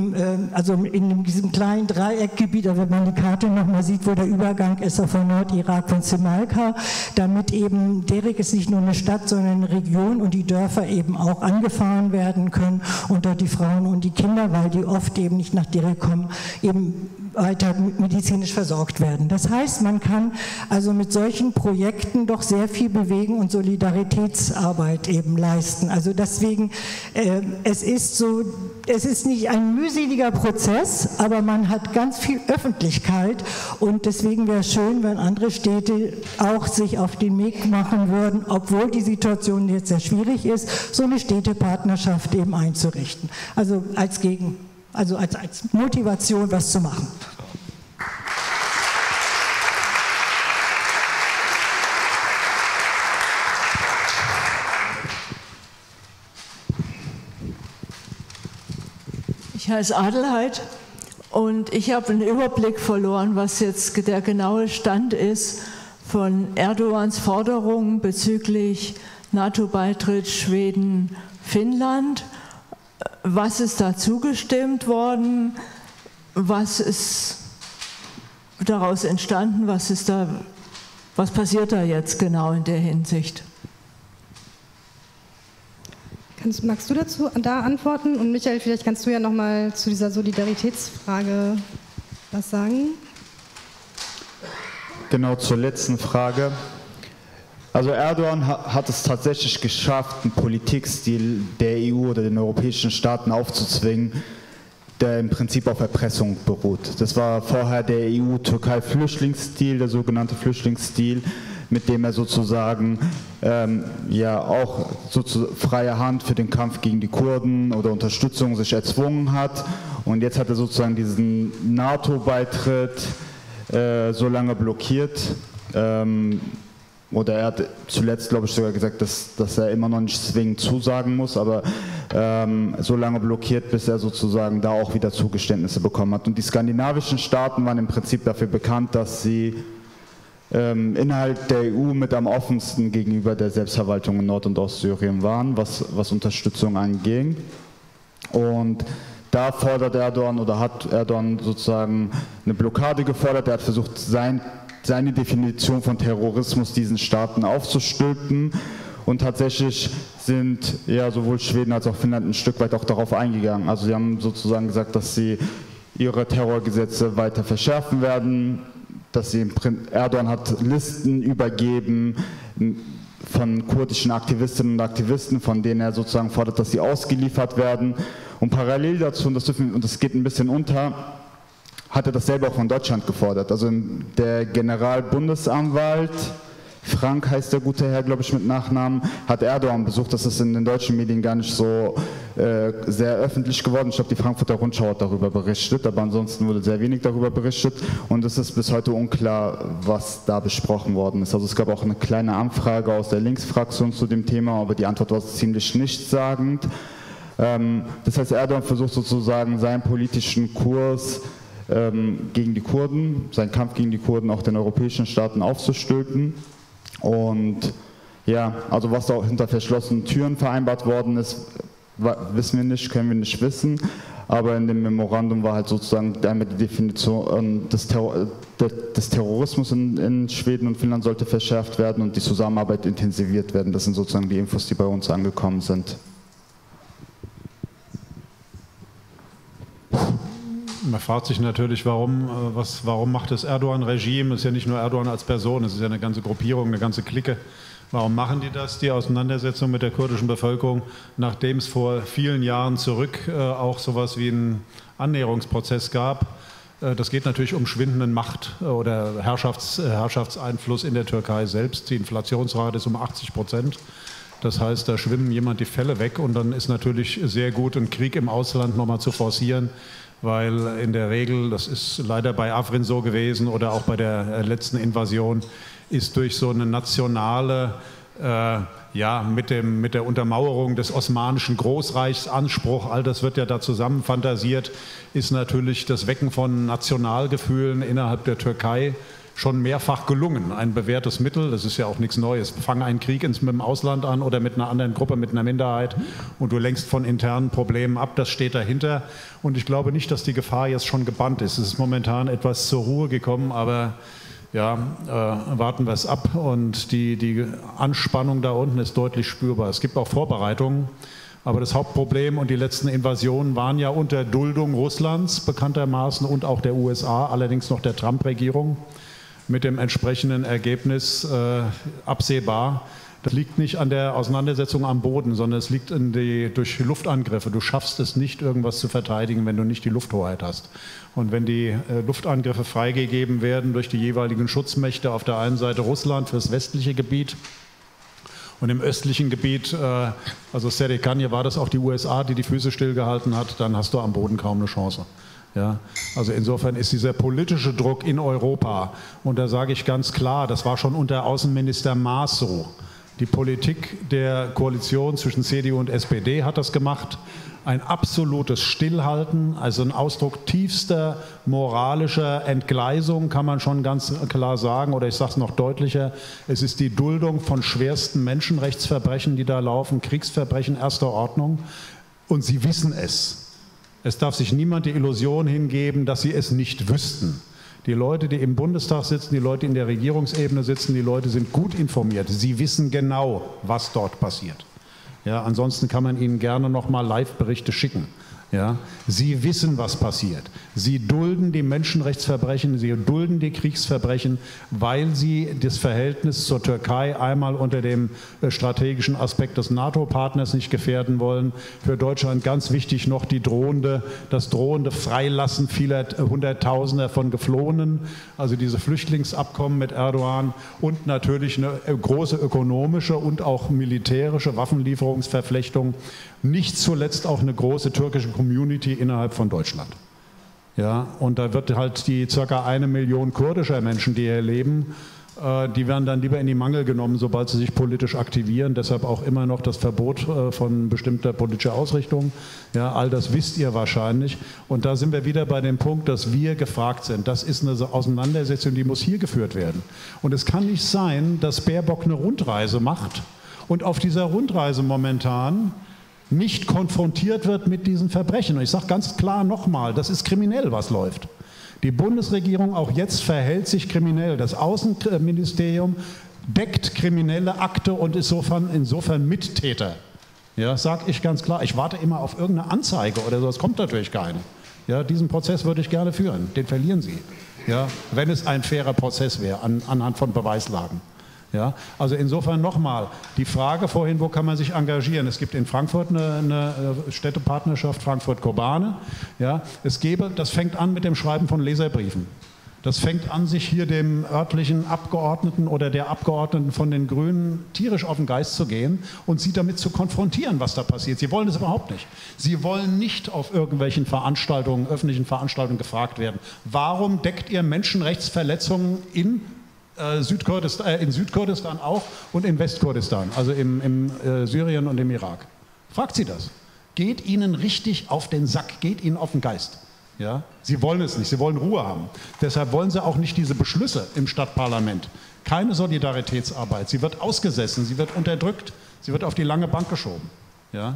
in diesem kleinen Dreieckgebiet, also wenn man die Karte nochmal sieht, wo der Übergang ist von Nordirak von Semalka, damit eben Derik ist nicht nur eine Stadt, sondern eine Region und die Dörfer eben auch angefahren werden können und dort die Frauen und die Kinder, weil die oft eben nicht nach Derik kommen, eben weiter medizinisch versorgt werden. Das heißt, man kann also mit solchen Projekten doch sehr viel bewegen und Solidaritätsarbeit eben leisten. Also deswegen, es ist nicht ein mühseliger Prozess, aber man hat ganz viel Öffentlichkeit und deswegen wäre es schön, wenn andere Städte auch sich auf den Weg machen würden, obwohl die Situation jetzt sehr schwierig ist, so eine Städtepartnerschaft eben einzurichten. Also als Motivation, was zu machen. Ich heiße Adelheid und ich habe einen Überblick verloren, was jetzt der genaue Stand ist von Erdogans Forderungen bezüglich NATO-Beitritt Schweden, Finnland. Was ist da zugestimmt worden? Was ist daraus entstanden? Was passiert da jetzt genau in der Hinsicht? Magst du dazu da antworten? Und Michael, vielleicht kannst du ja noch mal zu dieser Solidaritätsfrage was sagen. Genau, zur letzten Frage. Also Erdogan hat es tatsächlich geschafft, einen Politikstil der EU oder den europäischen Staaten aufzuzwingen, der im Prinzip auf Erpressung beruht. Das war vorher der EU-Türkei-Flüchtlingsstil, der sogenannte Flüchtlingsstil, mit dem er sozusagen auch freie Hand für den Kampf gegen die Kurden oder Unterstützung sich erzwungen hat. Und jetzt hat er sozusagen diesen NATO-Beitritt so lange blockiert, oder er hat zuletzt, glaube ich, sogar gesagt, dass er immer noch nicht zwingend zusagen muss, aber so lange blockiert, bis er sozusagen da auch wieder Zugeständnisse bekommen hat. Und die skandinavischen Staaten waren im Prinzip dafür bekannt, dass sie innerhalb der EU mit am offensten gegenüber der Selbstverwaltung in Nord- und Ostsyrien waren, was Unterstützung anging. Und da fordert Erdogan oder hat Erdogan sozusagen eine Blockade gefordert. Er hat versucht, seine Definition von Terrorismus diesen Staaten aufzustülpen. Und tatsächlich sind ja sowohl Schweden als auch Finnland ein Stück weit auch darauf eingegangen. Also sie haben sozusagen gesagt, dass sie ihre Terrorgesetze weiter verschärfen werden, dass Erdogan hat Listen übergeben von kurdischen Aktivistinnen und Aktivisten, von denen er sozusagen fordert, dass sie ausgeliefert werden. Und parallel dazu, und das geht ein bisschen unter, hat er dasselbe auch von Deutschland gefordert. Also der Generalbundesanwalt, Frank heißt der gute Herr, glaube ich, mit Nachnamen, hat Erdogan besucht. Das ist in den deutschen Medien gar nicht so sehr öffentlich geworden. Ich glaube, die Frankfurter Rundschau hat darüber berichtet, aber ansonsten wurde sehr wenig darüber berichtet. Und es ist bis heute unklar, was da besprochen worden ist. Also es gab auch eine kleine Anfrage aus der Linksfraktion zu dem Thema, aber die Antwort war ziemlich nichtssagend. Das heißt, Erdogan versucht sozusagen seinen politischen Kurs gegen die Kurden, seinen Kampf gegen die Kurden auch den europäischen Staaten aufzustülpen. Und ja, also was da auch hinter verschlossenen Türen vereinbart worden ist, wissen wir nicht, können wir nicht wissen. Aber in dem Memorandum war halt sozusagen einmal die Definition des Terrorismus in Schweden und Finnland sollte verschärft werden und die Zusammenarbeit intensiviert werden. Das sind sozusagen die Infos, die bei uns angekommen sind. Man fragt sich natürlich, warum macht das Erdogan-Regime, es ist ja nicht nur Erdogan als Person, es ist ja eine ganze Gruppierung, eine ganze Clique. Warum machen die das, die Auseinandersetzung mit der kurdischen Bevölkerung, nachdem es vor vielen Jahren zurück auch sowas wie einen Annäherungsprozess gab? Das geht natürlich um schwindenden Macht- oder Herrschaftseinfluss in der Türkei selbst. Die Inflationsrate ist um 80%. Das heißt, da schwimmen jemand die Fälle weg und dann ist natürlich sehr gut, einen Krieg im Ausland nochmal zu forcieren, weil in der Regel, das ist leider bei Afrin so gewesen oder auch bei der letzten Invasion, ist durch so eine nationale, mit der Untermauerung des osmanischen Großreichs Anspruch, all das wird ja da zusammen fantasiert, ist natürlich das Wecken von Nationalgefühlen innerhalb der Türkei schon mehrfach gelungen. Ein bewährtes Mittel, das ist ja auch nichts Neues. Fang einen Krieg mit dem Ausland an oder mit einer anderen Gruppe, mit einer Minderheit und du lenkst von internen Problemen ab, das steht dahinter. Und ich glaube nicht, dass die Gefahr jetzt schon gebannt ist. Es ist momentan etwas zur Ruhe gekommen, aber ja, warten wir es ab. Und die Anspannung da unten ist deutlich spürbar. Es gibt auch Vorbereitungen. Aber das Hauptproblem und die letzten Invasionen waren ja unter Duldung Russlands bekanntermaßen und auch der USA, allerdings noch der Trump-Regierung, mit dem entsprechenden Ergebnis absehbar. Das liegt nicht an der Auseinandersetzung am Boden, sondern es liegt durch Luftangriffe. Du schaffst es nicht, irgendwas zu verteidigen, wenn du nicht die Lufthoheit hast. Und wenn die Luftangriffe freigegeben werden durch die jeweiligen Schutzmächte, auf der einen Seite Russland fürs westliche Gebiet und im östlichen Gebiet, also Serikanje, war das auch die USA, die die Füße stillgehalten hat, dann hast du am Boden kaum eine Chance. Ja, also insofern ist dieser politische Druck in Europa, und da sage ich ganz klar, das war schon unter Außenminister Maas so. Die Politik der Koalition zwischen CDU und SPD hat das gemacht. Ein absolutes Stillhalten, also ein Ausdruck tiefster moralischer Entgleisung, kann man schon ganz klar sagen, oder ich sage es noch deutlicher, es ist die Duldung von schwersten Menschenrechtsverbrechen, die da laufen, Kriegsverbrechen erster Ordnung, und sie wissen es. Es darf sich niemand die Illusion hingeben, dass sie es nicht wüssten. Die Leute, die im Bundestag sitzen, die Leute, die in der Regierungsebene sitzen, die Leute sind gut informiert. Sie wissen genau, was dort passiert. Ja, ansonsten kann man ihnen gerne nochmal Live-Berichte schicken. Ja, sie wissen, was passiert. Sie dulden die Menschenrechtsverbrechen, sie dulden die Kriegsverbrechen, weil sie das Verhältnis zur Türkei einmal unter dem strategischen Aspekt des NATO-Partners nicht gefährden wollen. Für Deutschland ganz wichtig noch das drohende Freilassen vieler Hunderttausender von Geflohenen, also diese Flüchtlingsabkommen mit Erdogan, und natürlich eine große ökonomische und auch militärische Waffenlieferungsverflechtung. Nicht zuletzt auch eine große türkische Community innerhalb von Deutschland. Ja, und da wird halt die ca. 1 Million kurdischer Menschen, die hier leben, Die werden dann lieber in die Mangel genommen, sobald sie sich politisch aktivieren. Deshalb auch immer noch das Verbot von bestimmter politischer Ausrichtung. Ja, all das wisst ihr wahrscheinlich. Und da sind wir wieder bei dem Punkt, dass wir gefragt sind. Das ist eine Auseinandersetzung, die muss hier geführt werden. Und es kann nicht sein, dass Baerbock eine Rundreise macht und auf dieser Rundreise momentan nicht konfrontiert wird mit diesen Verbrechen. Und ich sage ganz klar nochmal, das ist kriminell, was läuft. Die Bundesregierung auch jetzt verhält sich kriminell. Das Außenministerium deckt kriminelle Akte und ist insofern Mittäter. Ja, sage ich ganz klar. Ich warte immer auf irgendeine Anzeige oder so. Es kommt natürlich keine. Ja, diesen Prozess würde ich gerne führen. Den verlieren Sie. Ja, wenn es ein fairer Prozess wäre, anhand von Beweislagen. Ja, also insofern nochmal, die Frage vorhin, wo kann man sich engagieren? Es gibt in Frankfurt eine Städtepartnerschaft Frankfurt-Kobane. Ja, das fängt an mit dem Schreiben von Leserbriefen. Das fängt an, sich hier dem örtlichen Abgeordneten oder der Abgeordneten von den Grünen tierisch auf den Geist zu gehen und sie damit zu konfrontieren, was da passiert. Sie wollen es überhaupt nicht. Sie wollen nicht auf irgendwelchen Veranstaltungen, öffentlichen Veranstaltungen gefragt werden. Warum deckt ihr Menschenrechtsverletzungen in Südkurdistan auch und in Westkurdistan, also im Syrien und im Irak? Fragt sie das. Geht ihnen richtig auf den Sack, geht ihnen auf den Geist. Ja? Sie wollen es nicht, sie wollen Ruhe haben. Deshalb wollen sie auch nicht diese Beschlüsse im Stadtparlament. Keine Solidaritätsarbeit. Sie wird ausgesessen, sie wird unterdrückt, sie wird auf die lange Bank geschoben. Ja?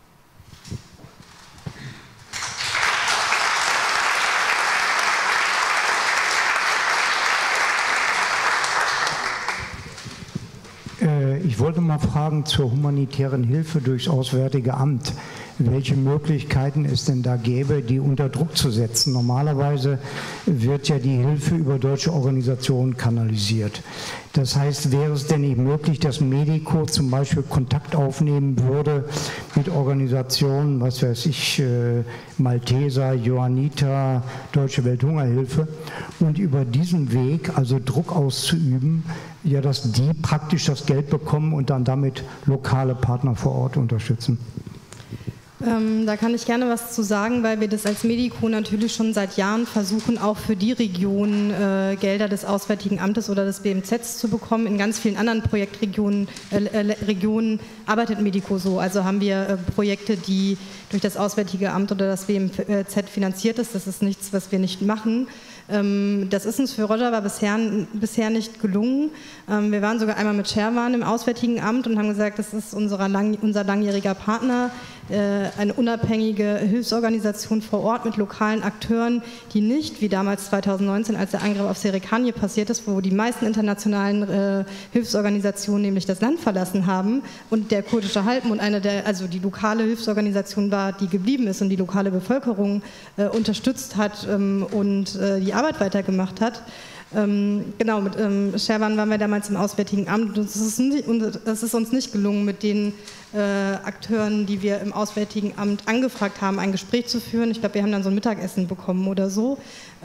Ich wollte mal fragen zur humanitären Hilfe durchs Auswärtige Amt, welche Möglichkeiten es denn da gäbe, die unter Druck zu setzen. Normalerweise wird ja die Hilfe über deutsche Organisationen kanalisiert. Das heißt, wäre es denn nicht möglich, dass Medico zum Beispiel Kontakt aufnehmen würde mit Organisationen, was weiß ich, Malteser, Johanniter, Deutsche Welthungerhilfe, und über diesen Weg, also Druck auszuüben, ja, dass die praktisch das Geld bekommen und dann damit lokale Partner vor Ort unterstützen? Da kann ich gerne was zu sagen, weil wir das als Medico natürlich schon seit Jahren versuchen, auch für die Regionen Gelder des Auswärtigen Amtes oder des BMZs zu bekommen. In ganz vielen anderen Projektregionen arbeitet Medico so. Also haben wir Projekte, die durch das Auswärtige Amt oder das BMZ finanziert ist. Das ist nichts, was wir nicht machen. Das ist uns für Rojava bisher nicht gelungen. Wir waren sogar einmal mit Sherwan im Auswärtigen Amt und haben gesagt, das ist unser langjähriger Partner, eine unabhängige Hilfsorganisation vor Ort mit lokalen Akteuren, die nicht, wie damals 2019, als der Angriff auf Serikanje passiert ist, wo die meisten internationalen Hilfsorganisationen nämlich das Land verlassen haben und der kurdische Halbmond also die lokale Hilfsorganisation war, die geblieben ist und die lokale Bevölkerung unterstützt hat und die Arbeit weitergemacht hat. Genau, mit Sherwan waren wir damals im Auswärtigen Amt und es ist uns nicht gelungen, mit den Akteuren, die wir im Auswärtigen Amt angefragt haben, ein Gespräch zu führen. Ich glaube, wir haben dann so ein Mittagessen bekommen oder so.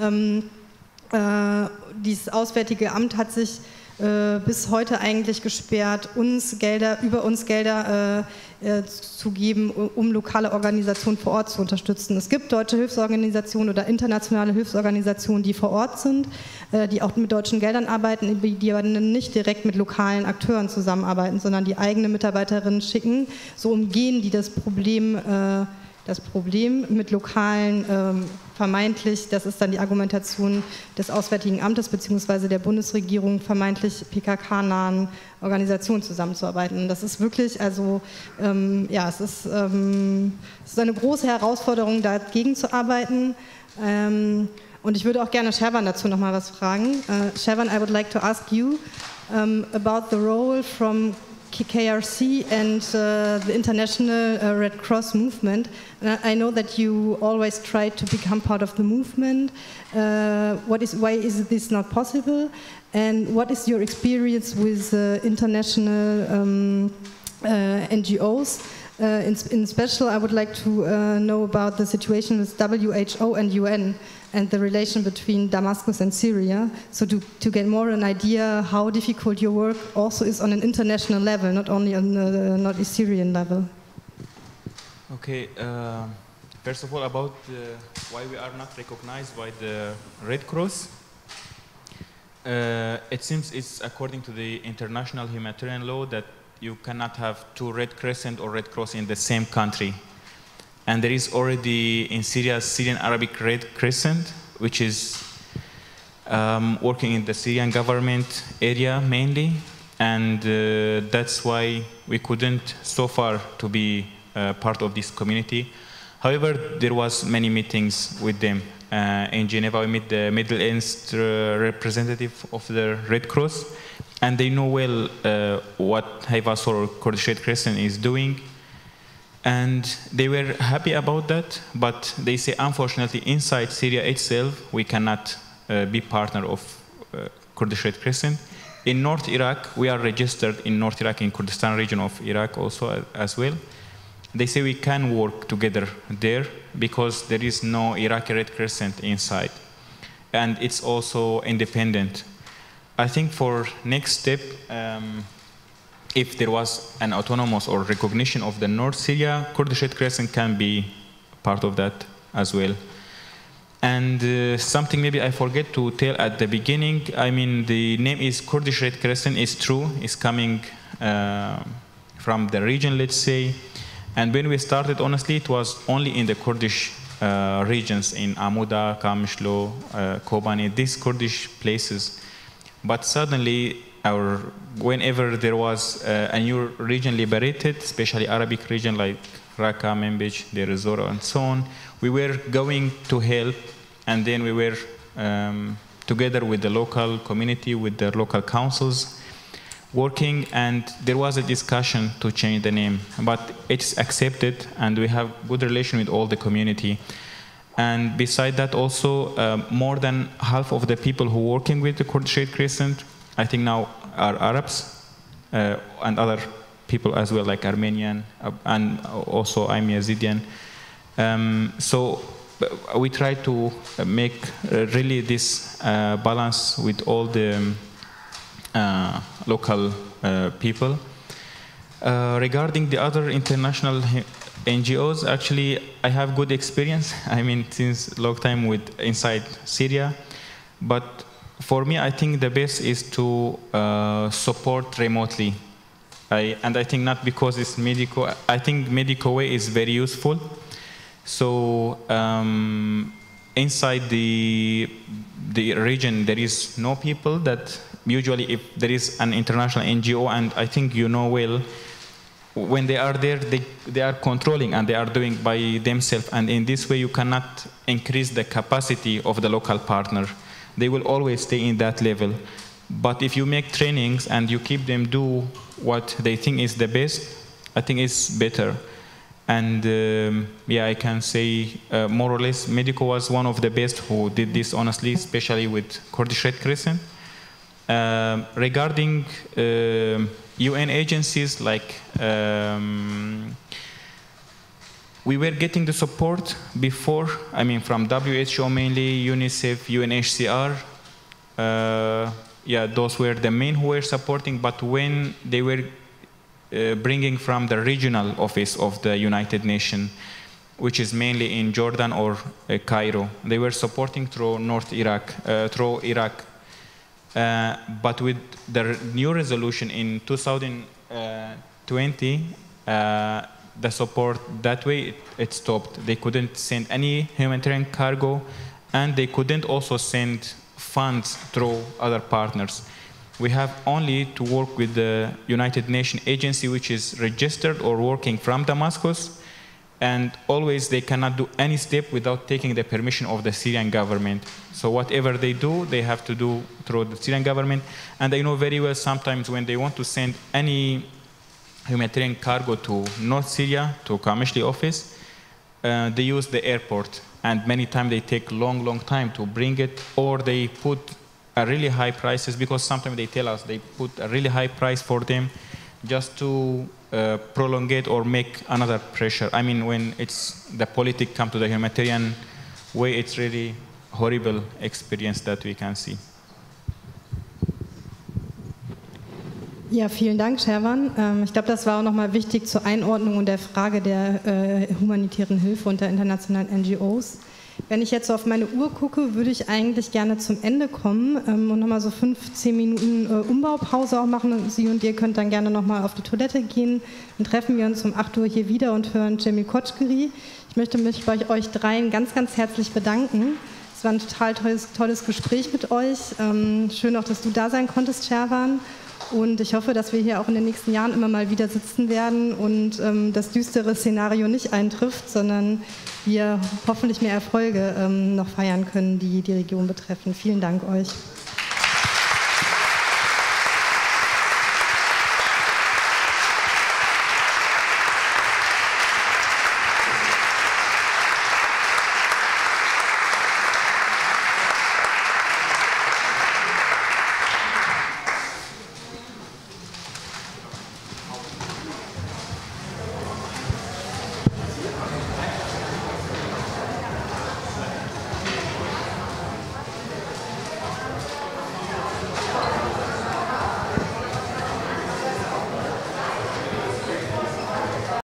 Dieses Auswärtige Amt hat sich bis heute eigentlich gesperrt, über uns Gelder zu geben, um lokale Organisationen vor Ort zu unterstützen. Es gibt deutsche Hilfsorganisationen oder internationale Hilfsorganisationen, die vor Ort sind, die auch mit deutschen Geldern arbeiten, die aber nicht direkt mit lokalen Akteuren zusammenarbeiten, sondern die eigene Mitarbeiterinnen schicken. So umgehen die das Problem mit lokalen, vermeintlich, das ist dann die Argumentation des Auswärtigen Amtes bzw. der Bundesregierung, vermeintlich PKK-nahen Organisationen zusammenzuarbeiten. Das ist wirklich, also ja, es ist eine große Herausforderung, dagegen zu arbeiten. Und ich würde auch gerne Sherwan dazu noch mal was fragen. Sherwan, I would like to ask you about the role from KRC and the International Red Cross movement. I know that you always try to become part of the movement. Why is this not possible? And what is your experience with international NGOs? In special, I would like to know about the situation with WHO and UN and the relation between Damascus and Syria, so to get more an idea how difficult your work also is on an international level, not only on not a Syrian level. Okay, first of all about why we are not recognized by the Red Cross. It seems it's according to the international humanitarian law that you cannot have two Red Crescent or Red Cross in the same country. And there is already in Syria, Syrian Arabic Red Crescent, which is working in the Syrian government area mainly. And that's why we couldn't so far to be part of this community. However, there was many meetings with them. In Geneva, we met the Middle East representative of the Red Cross, and they know well what Hayvas or Kurdish Red Crescent is doing. And they were happy about that, but they say, unfortunately, inside Syria itself, we cannot be partner of Kurdish Red Crescent. In North Iraq, we are registered in North Iraq, in Kurdistan region of Iraq also as well. They say we can work together there because there is no Iraqi Red Crescent inside. And it's also independent. I think for next step, if there was an autonomous or recognition of the North Syria, Kurdish Red Crescent can be part of that as well. And something maybe I forget to tell at the beginning, I mean the name is Kurdish Red Crescent, is true, it's coming from the region, let's say. And when we started, honestly, it was only in the Kurdish regions, in Amuda, Kamishlo, Kobani, these Kurdish places. But suddenly, whenever there was a new region liberated, especially Arabic region like Raqqa, Manbij, Deir ez-Zor, and so on, we were going to help, and then we were together with the local community, with the local councils, working, and there was a discussion to change the name, but it's accepted, and we have good relation with all the community. And beside that also, more than half of the people who are working with the Kurdish Red Crescent, I think now are Arabs, and other people as well, like Armenian, and also I'm Yazidien. So we try to make really this balance with all the local people. Regarding the other international NGOs, actually I have good experience. I mean, since long time with inside Syria, but for me I think the best is to support remotely. And I think not because it's Medico. I think Medico Way is very useful. So inside the region there is no people that usually if there is an international NGO, and I think you know well, when they are there, they are controlling and they are doing by themselves, and in this way you cannot increase the capacity of the local partner. They will always stay in that level. But if you make trainings and you keep them do what they think is the best, I think it's better. And yeah, I can say more or less Medico was one of the best who did this, honestly, especially with Kurdish Red Crescent. Regarding UN agencies, like we were getting the support before, I mean from WHO mainly, UNICEF, UNHCR, yeah, those were the main who were supporting, but when they were bringing from the regional office of the United Nations, which is mainly in Jordan or Cairo, they were supporting through North Iraq, through Iraq. But with the new resolution in 2020, the support that way, it stopped. They couldn't send any humanitarian cargo, and they couldn't also send funds through other partners. We have only to work with the United Nations agency, which is registered or working from Damascus, and always they cannot do any step without taking the permission of the Syrian government. So whatever they do, they have to do through the Syrian government. And I know very well sometimes when they want to send any humanitarian cargo to North Syria, to Kamishli office, they use the airport. And many times they take long time to bring it, or they put a really high prices, because sometimes they tell us they put a really high price for them just to prolongate or make another pressure. I mean, when it's the politics come to the humanitarian way, it's really horrible experience that we can see. Ja, vielen Dank, Sherwan. Ich glaube, das war auch nochmal wichtig zur Einordnung und der Frage der humanitären Hilfe und der internationalen NGOs. Wenn ich jetzt so auf meine Uhr gucke, würde ich eigentlich gerne zum Ende kommen und nochmal so 15 Minuten Umbaupause auch machen. Sie und ihr könnt dann gerne nochmal auf die Toilette gehen. Dann treffen wir uns um 8 Uhr hier wieder und hören Cemil Koçgiri. Ich möchte mich bei euch dreien ganz, ganz herzlich bedanken. Es war ein total tolles Gespräch mit euch. Schön auch, dass du da sein konntest, Sherwan. Und ich hoffe, dass wir hier auch in den nächsten Jahren immer mal wieder sitzen werden und das düstere Szenario nicht eintrifft, sondern wir hoffentlich mehr Erfolge noch feiern können, die die Region betreffen. Vielen Dank euch.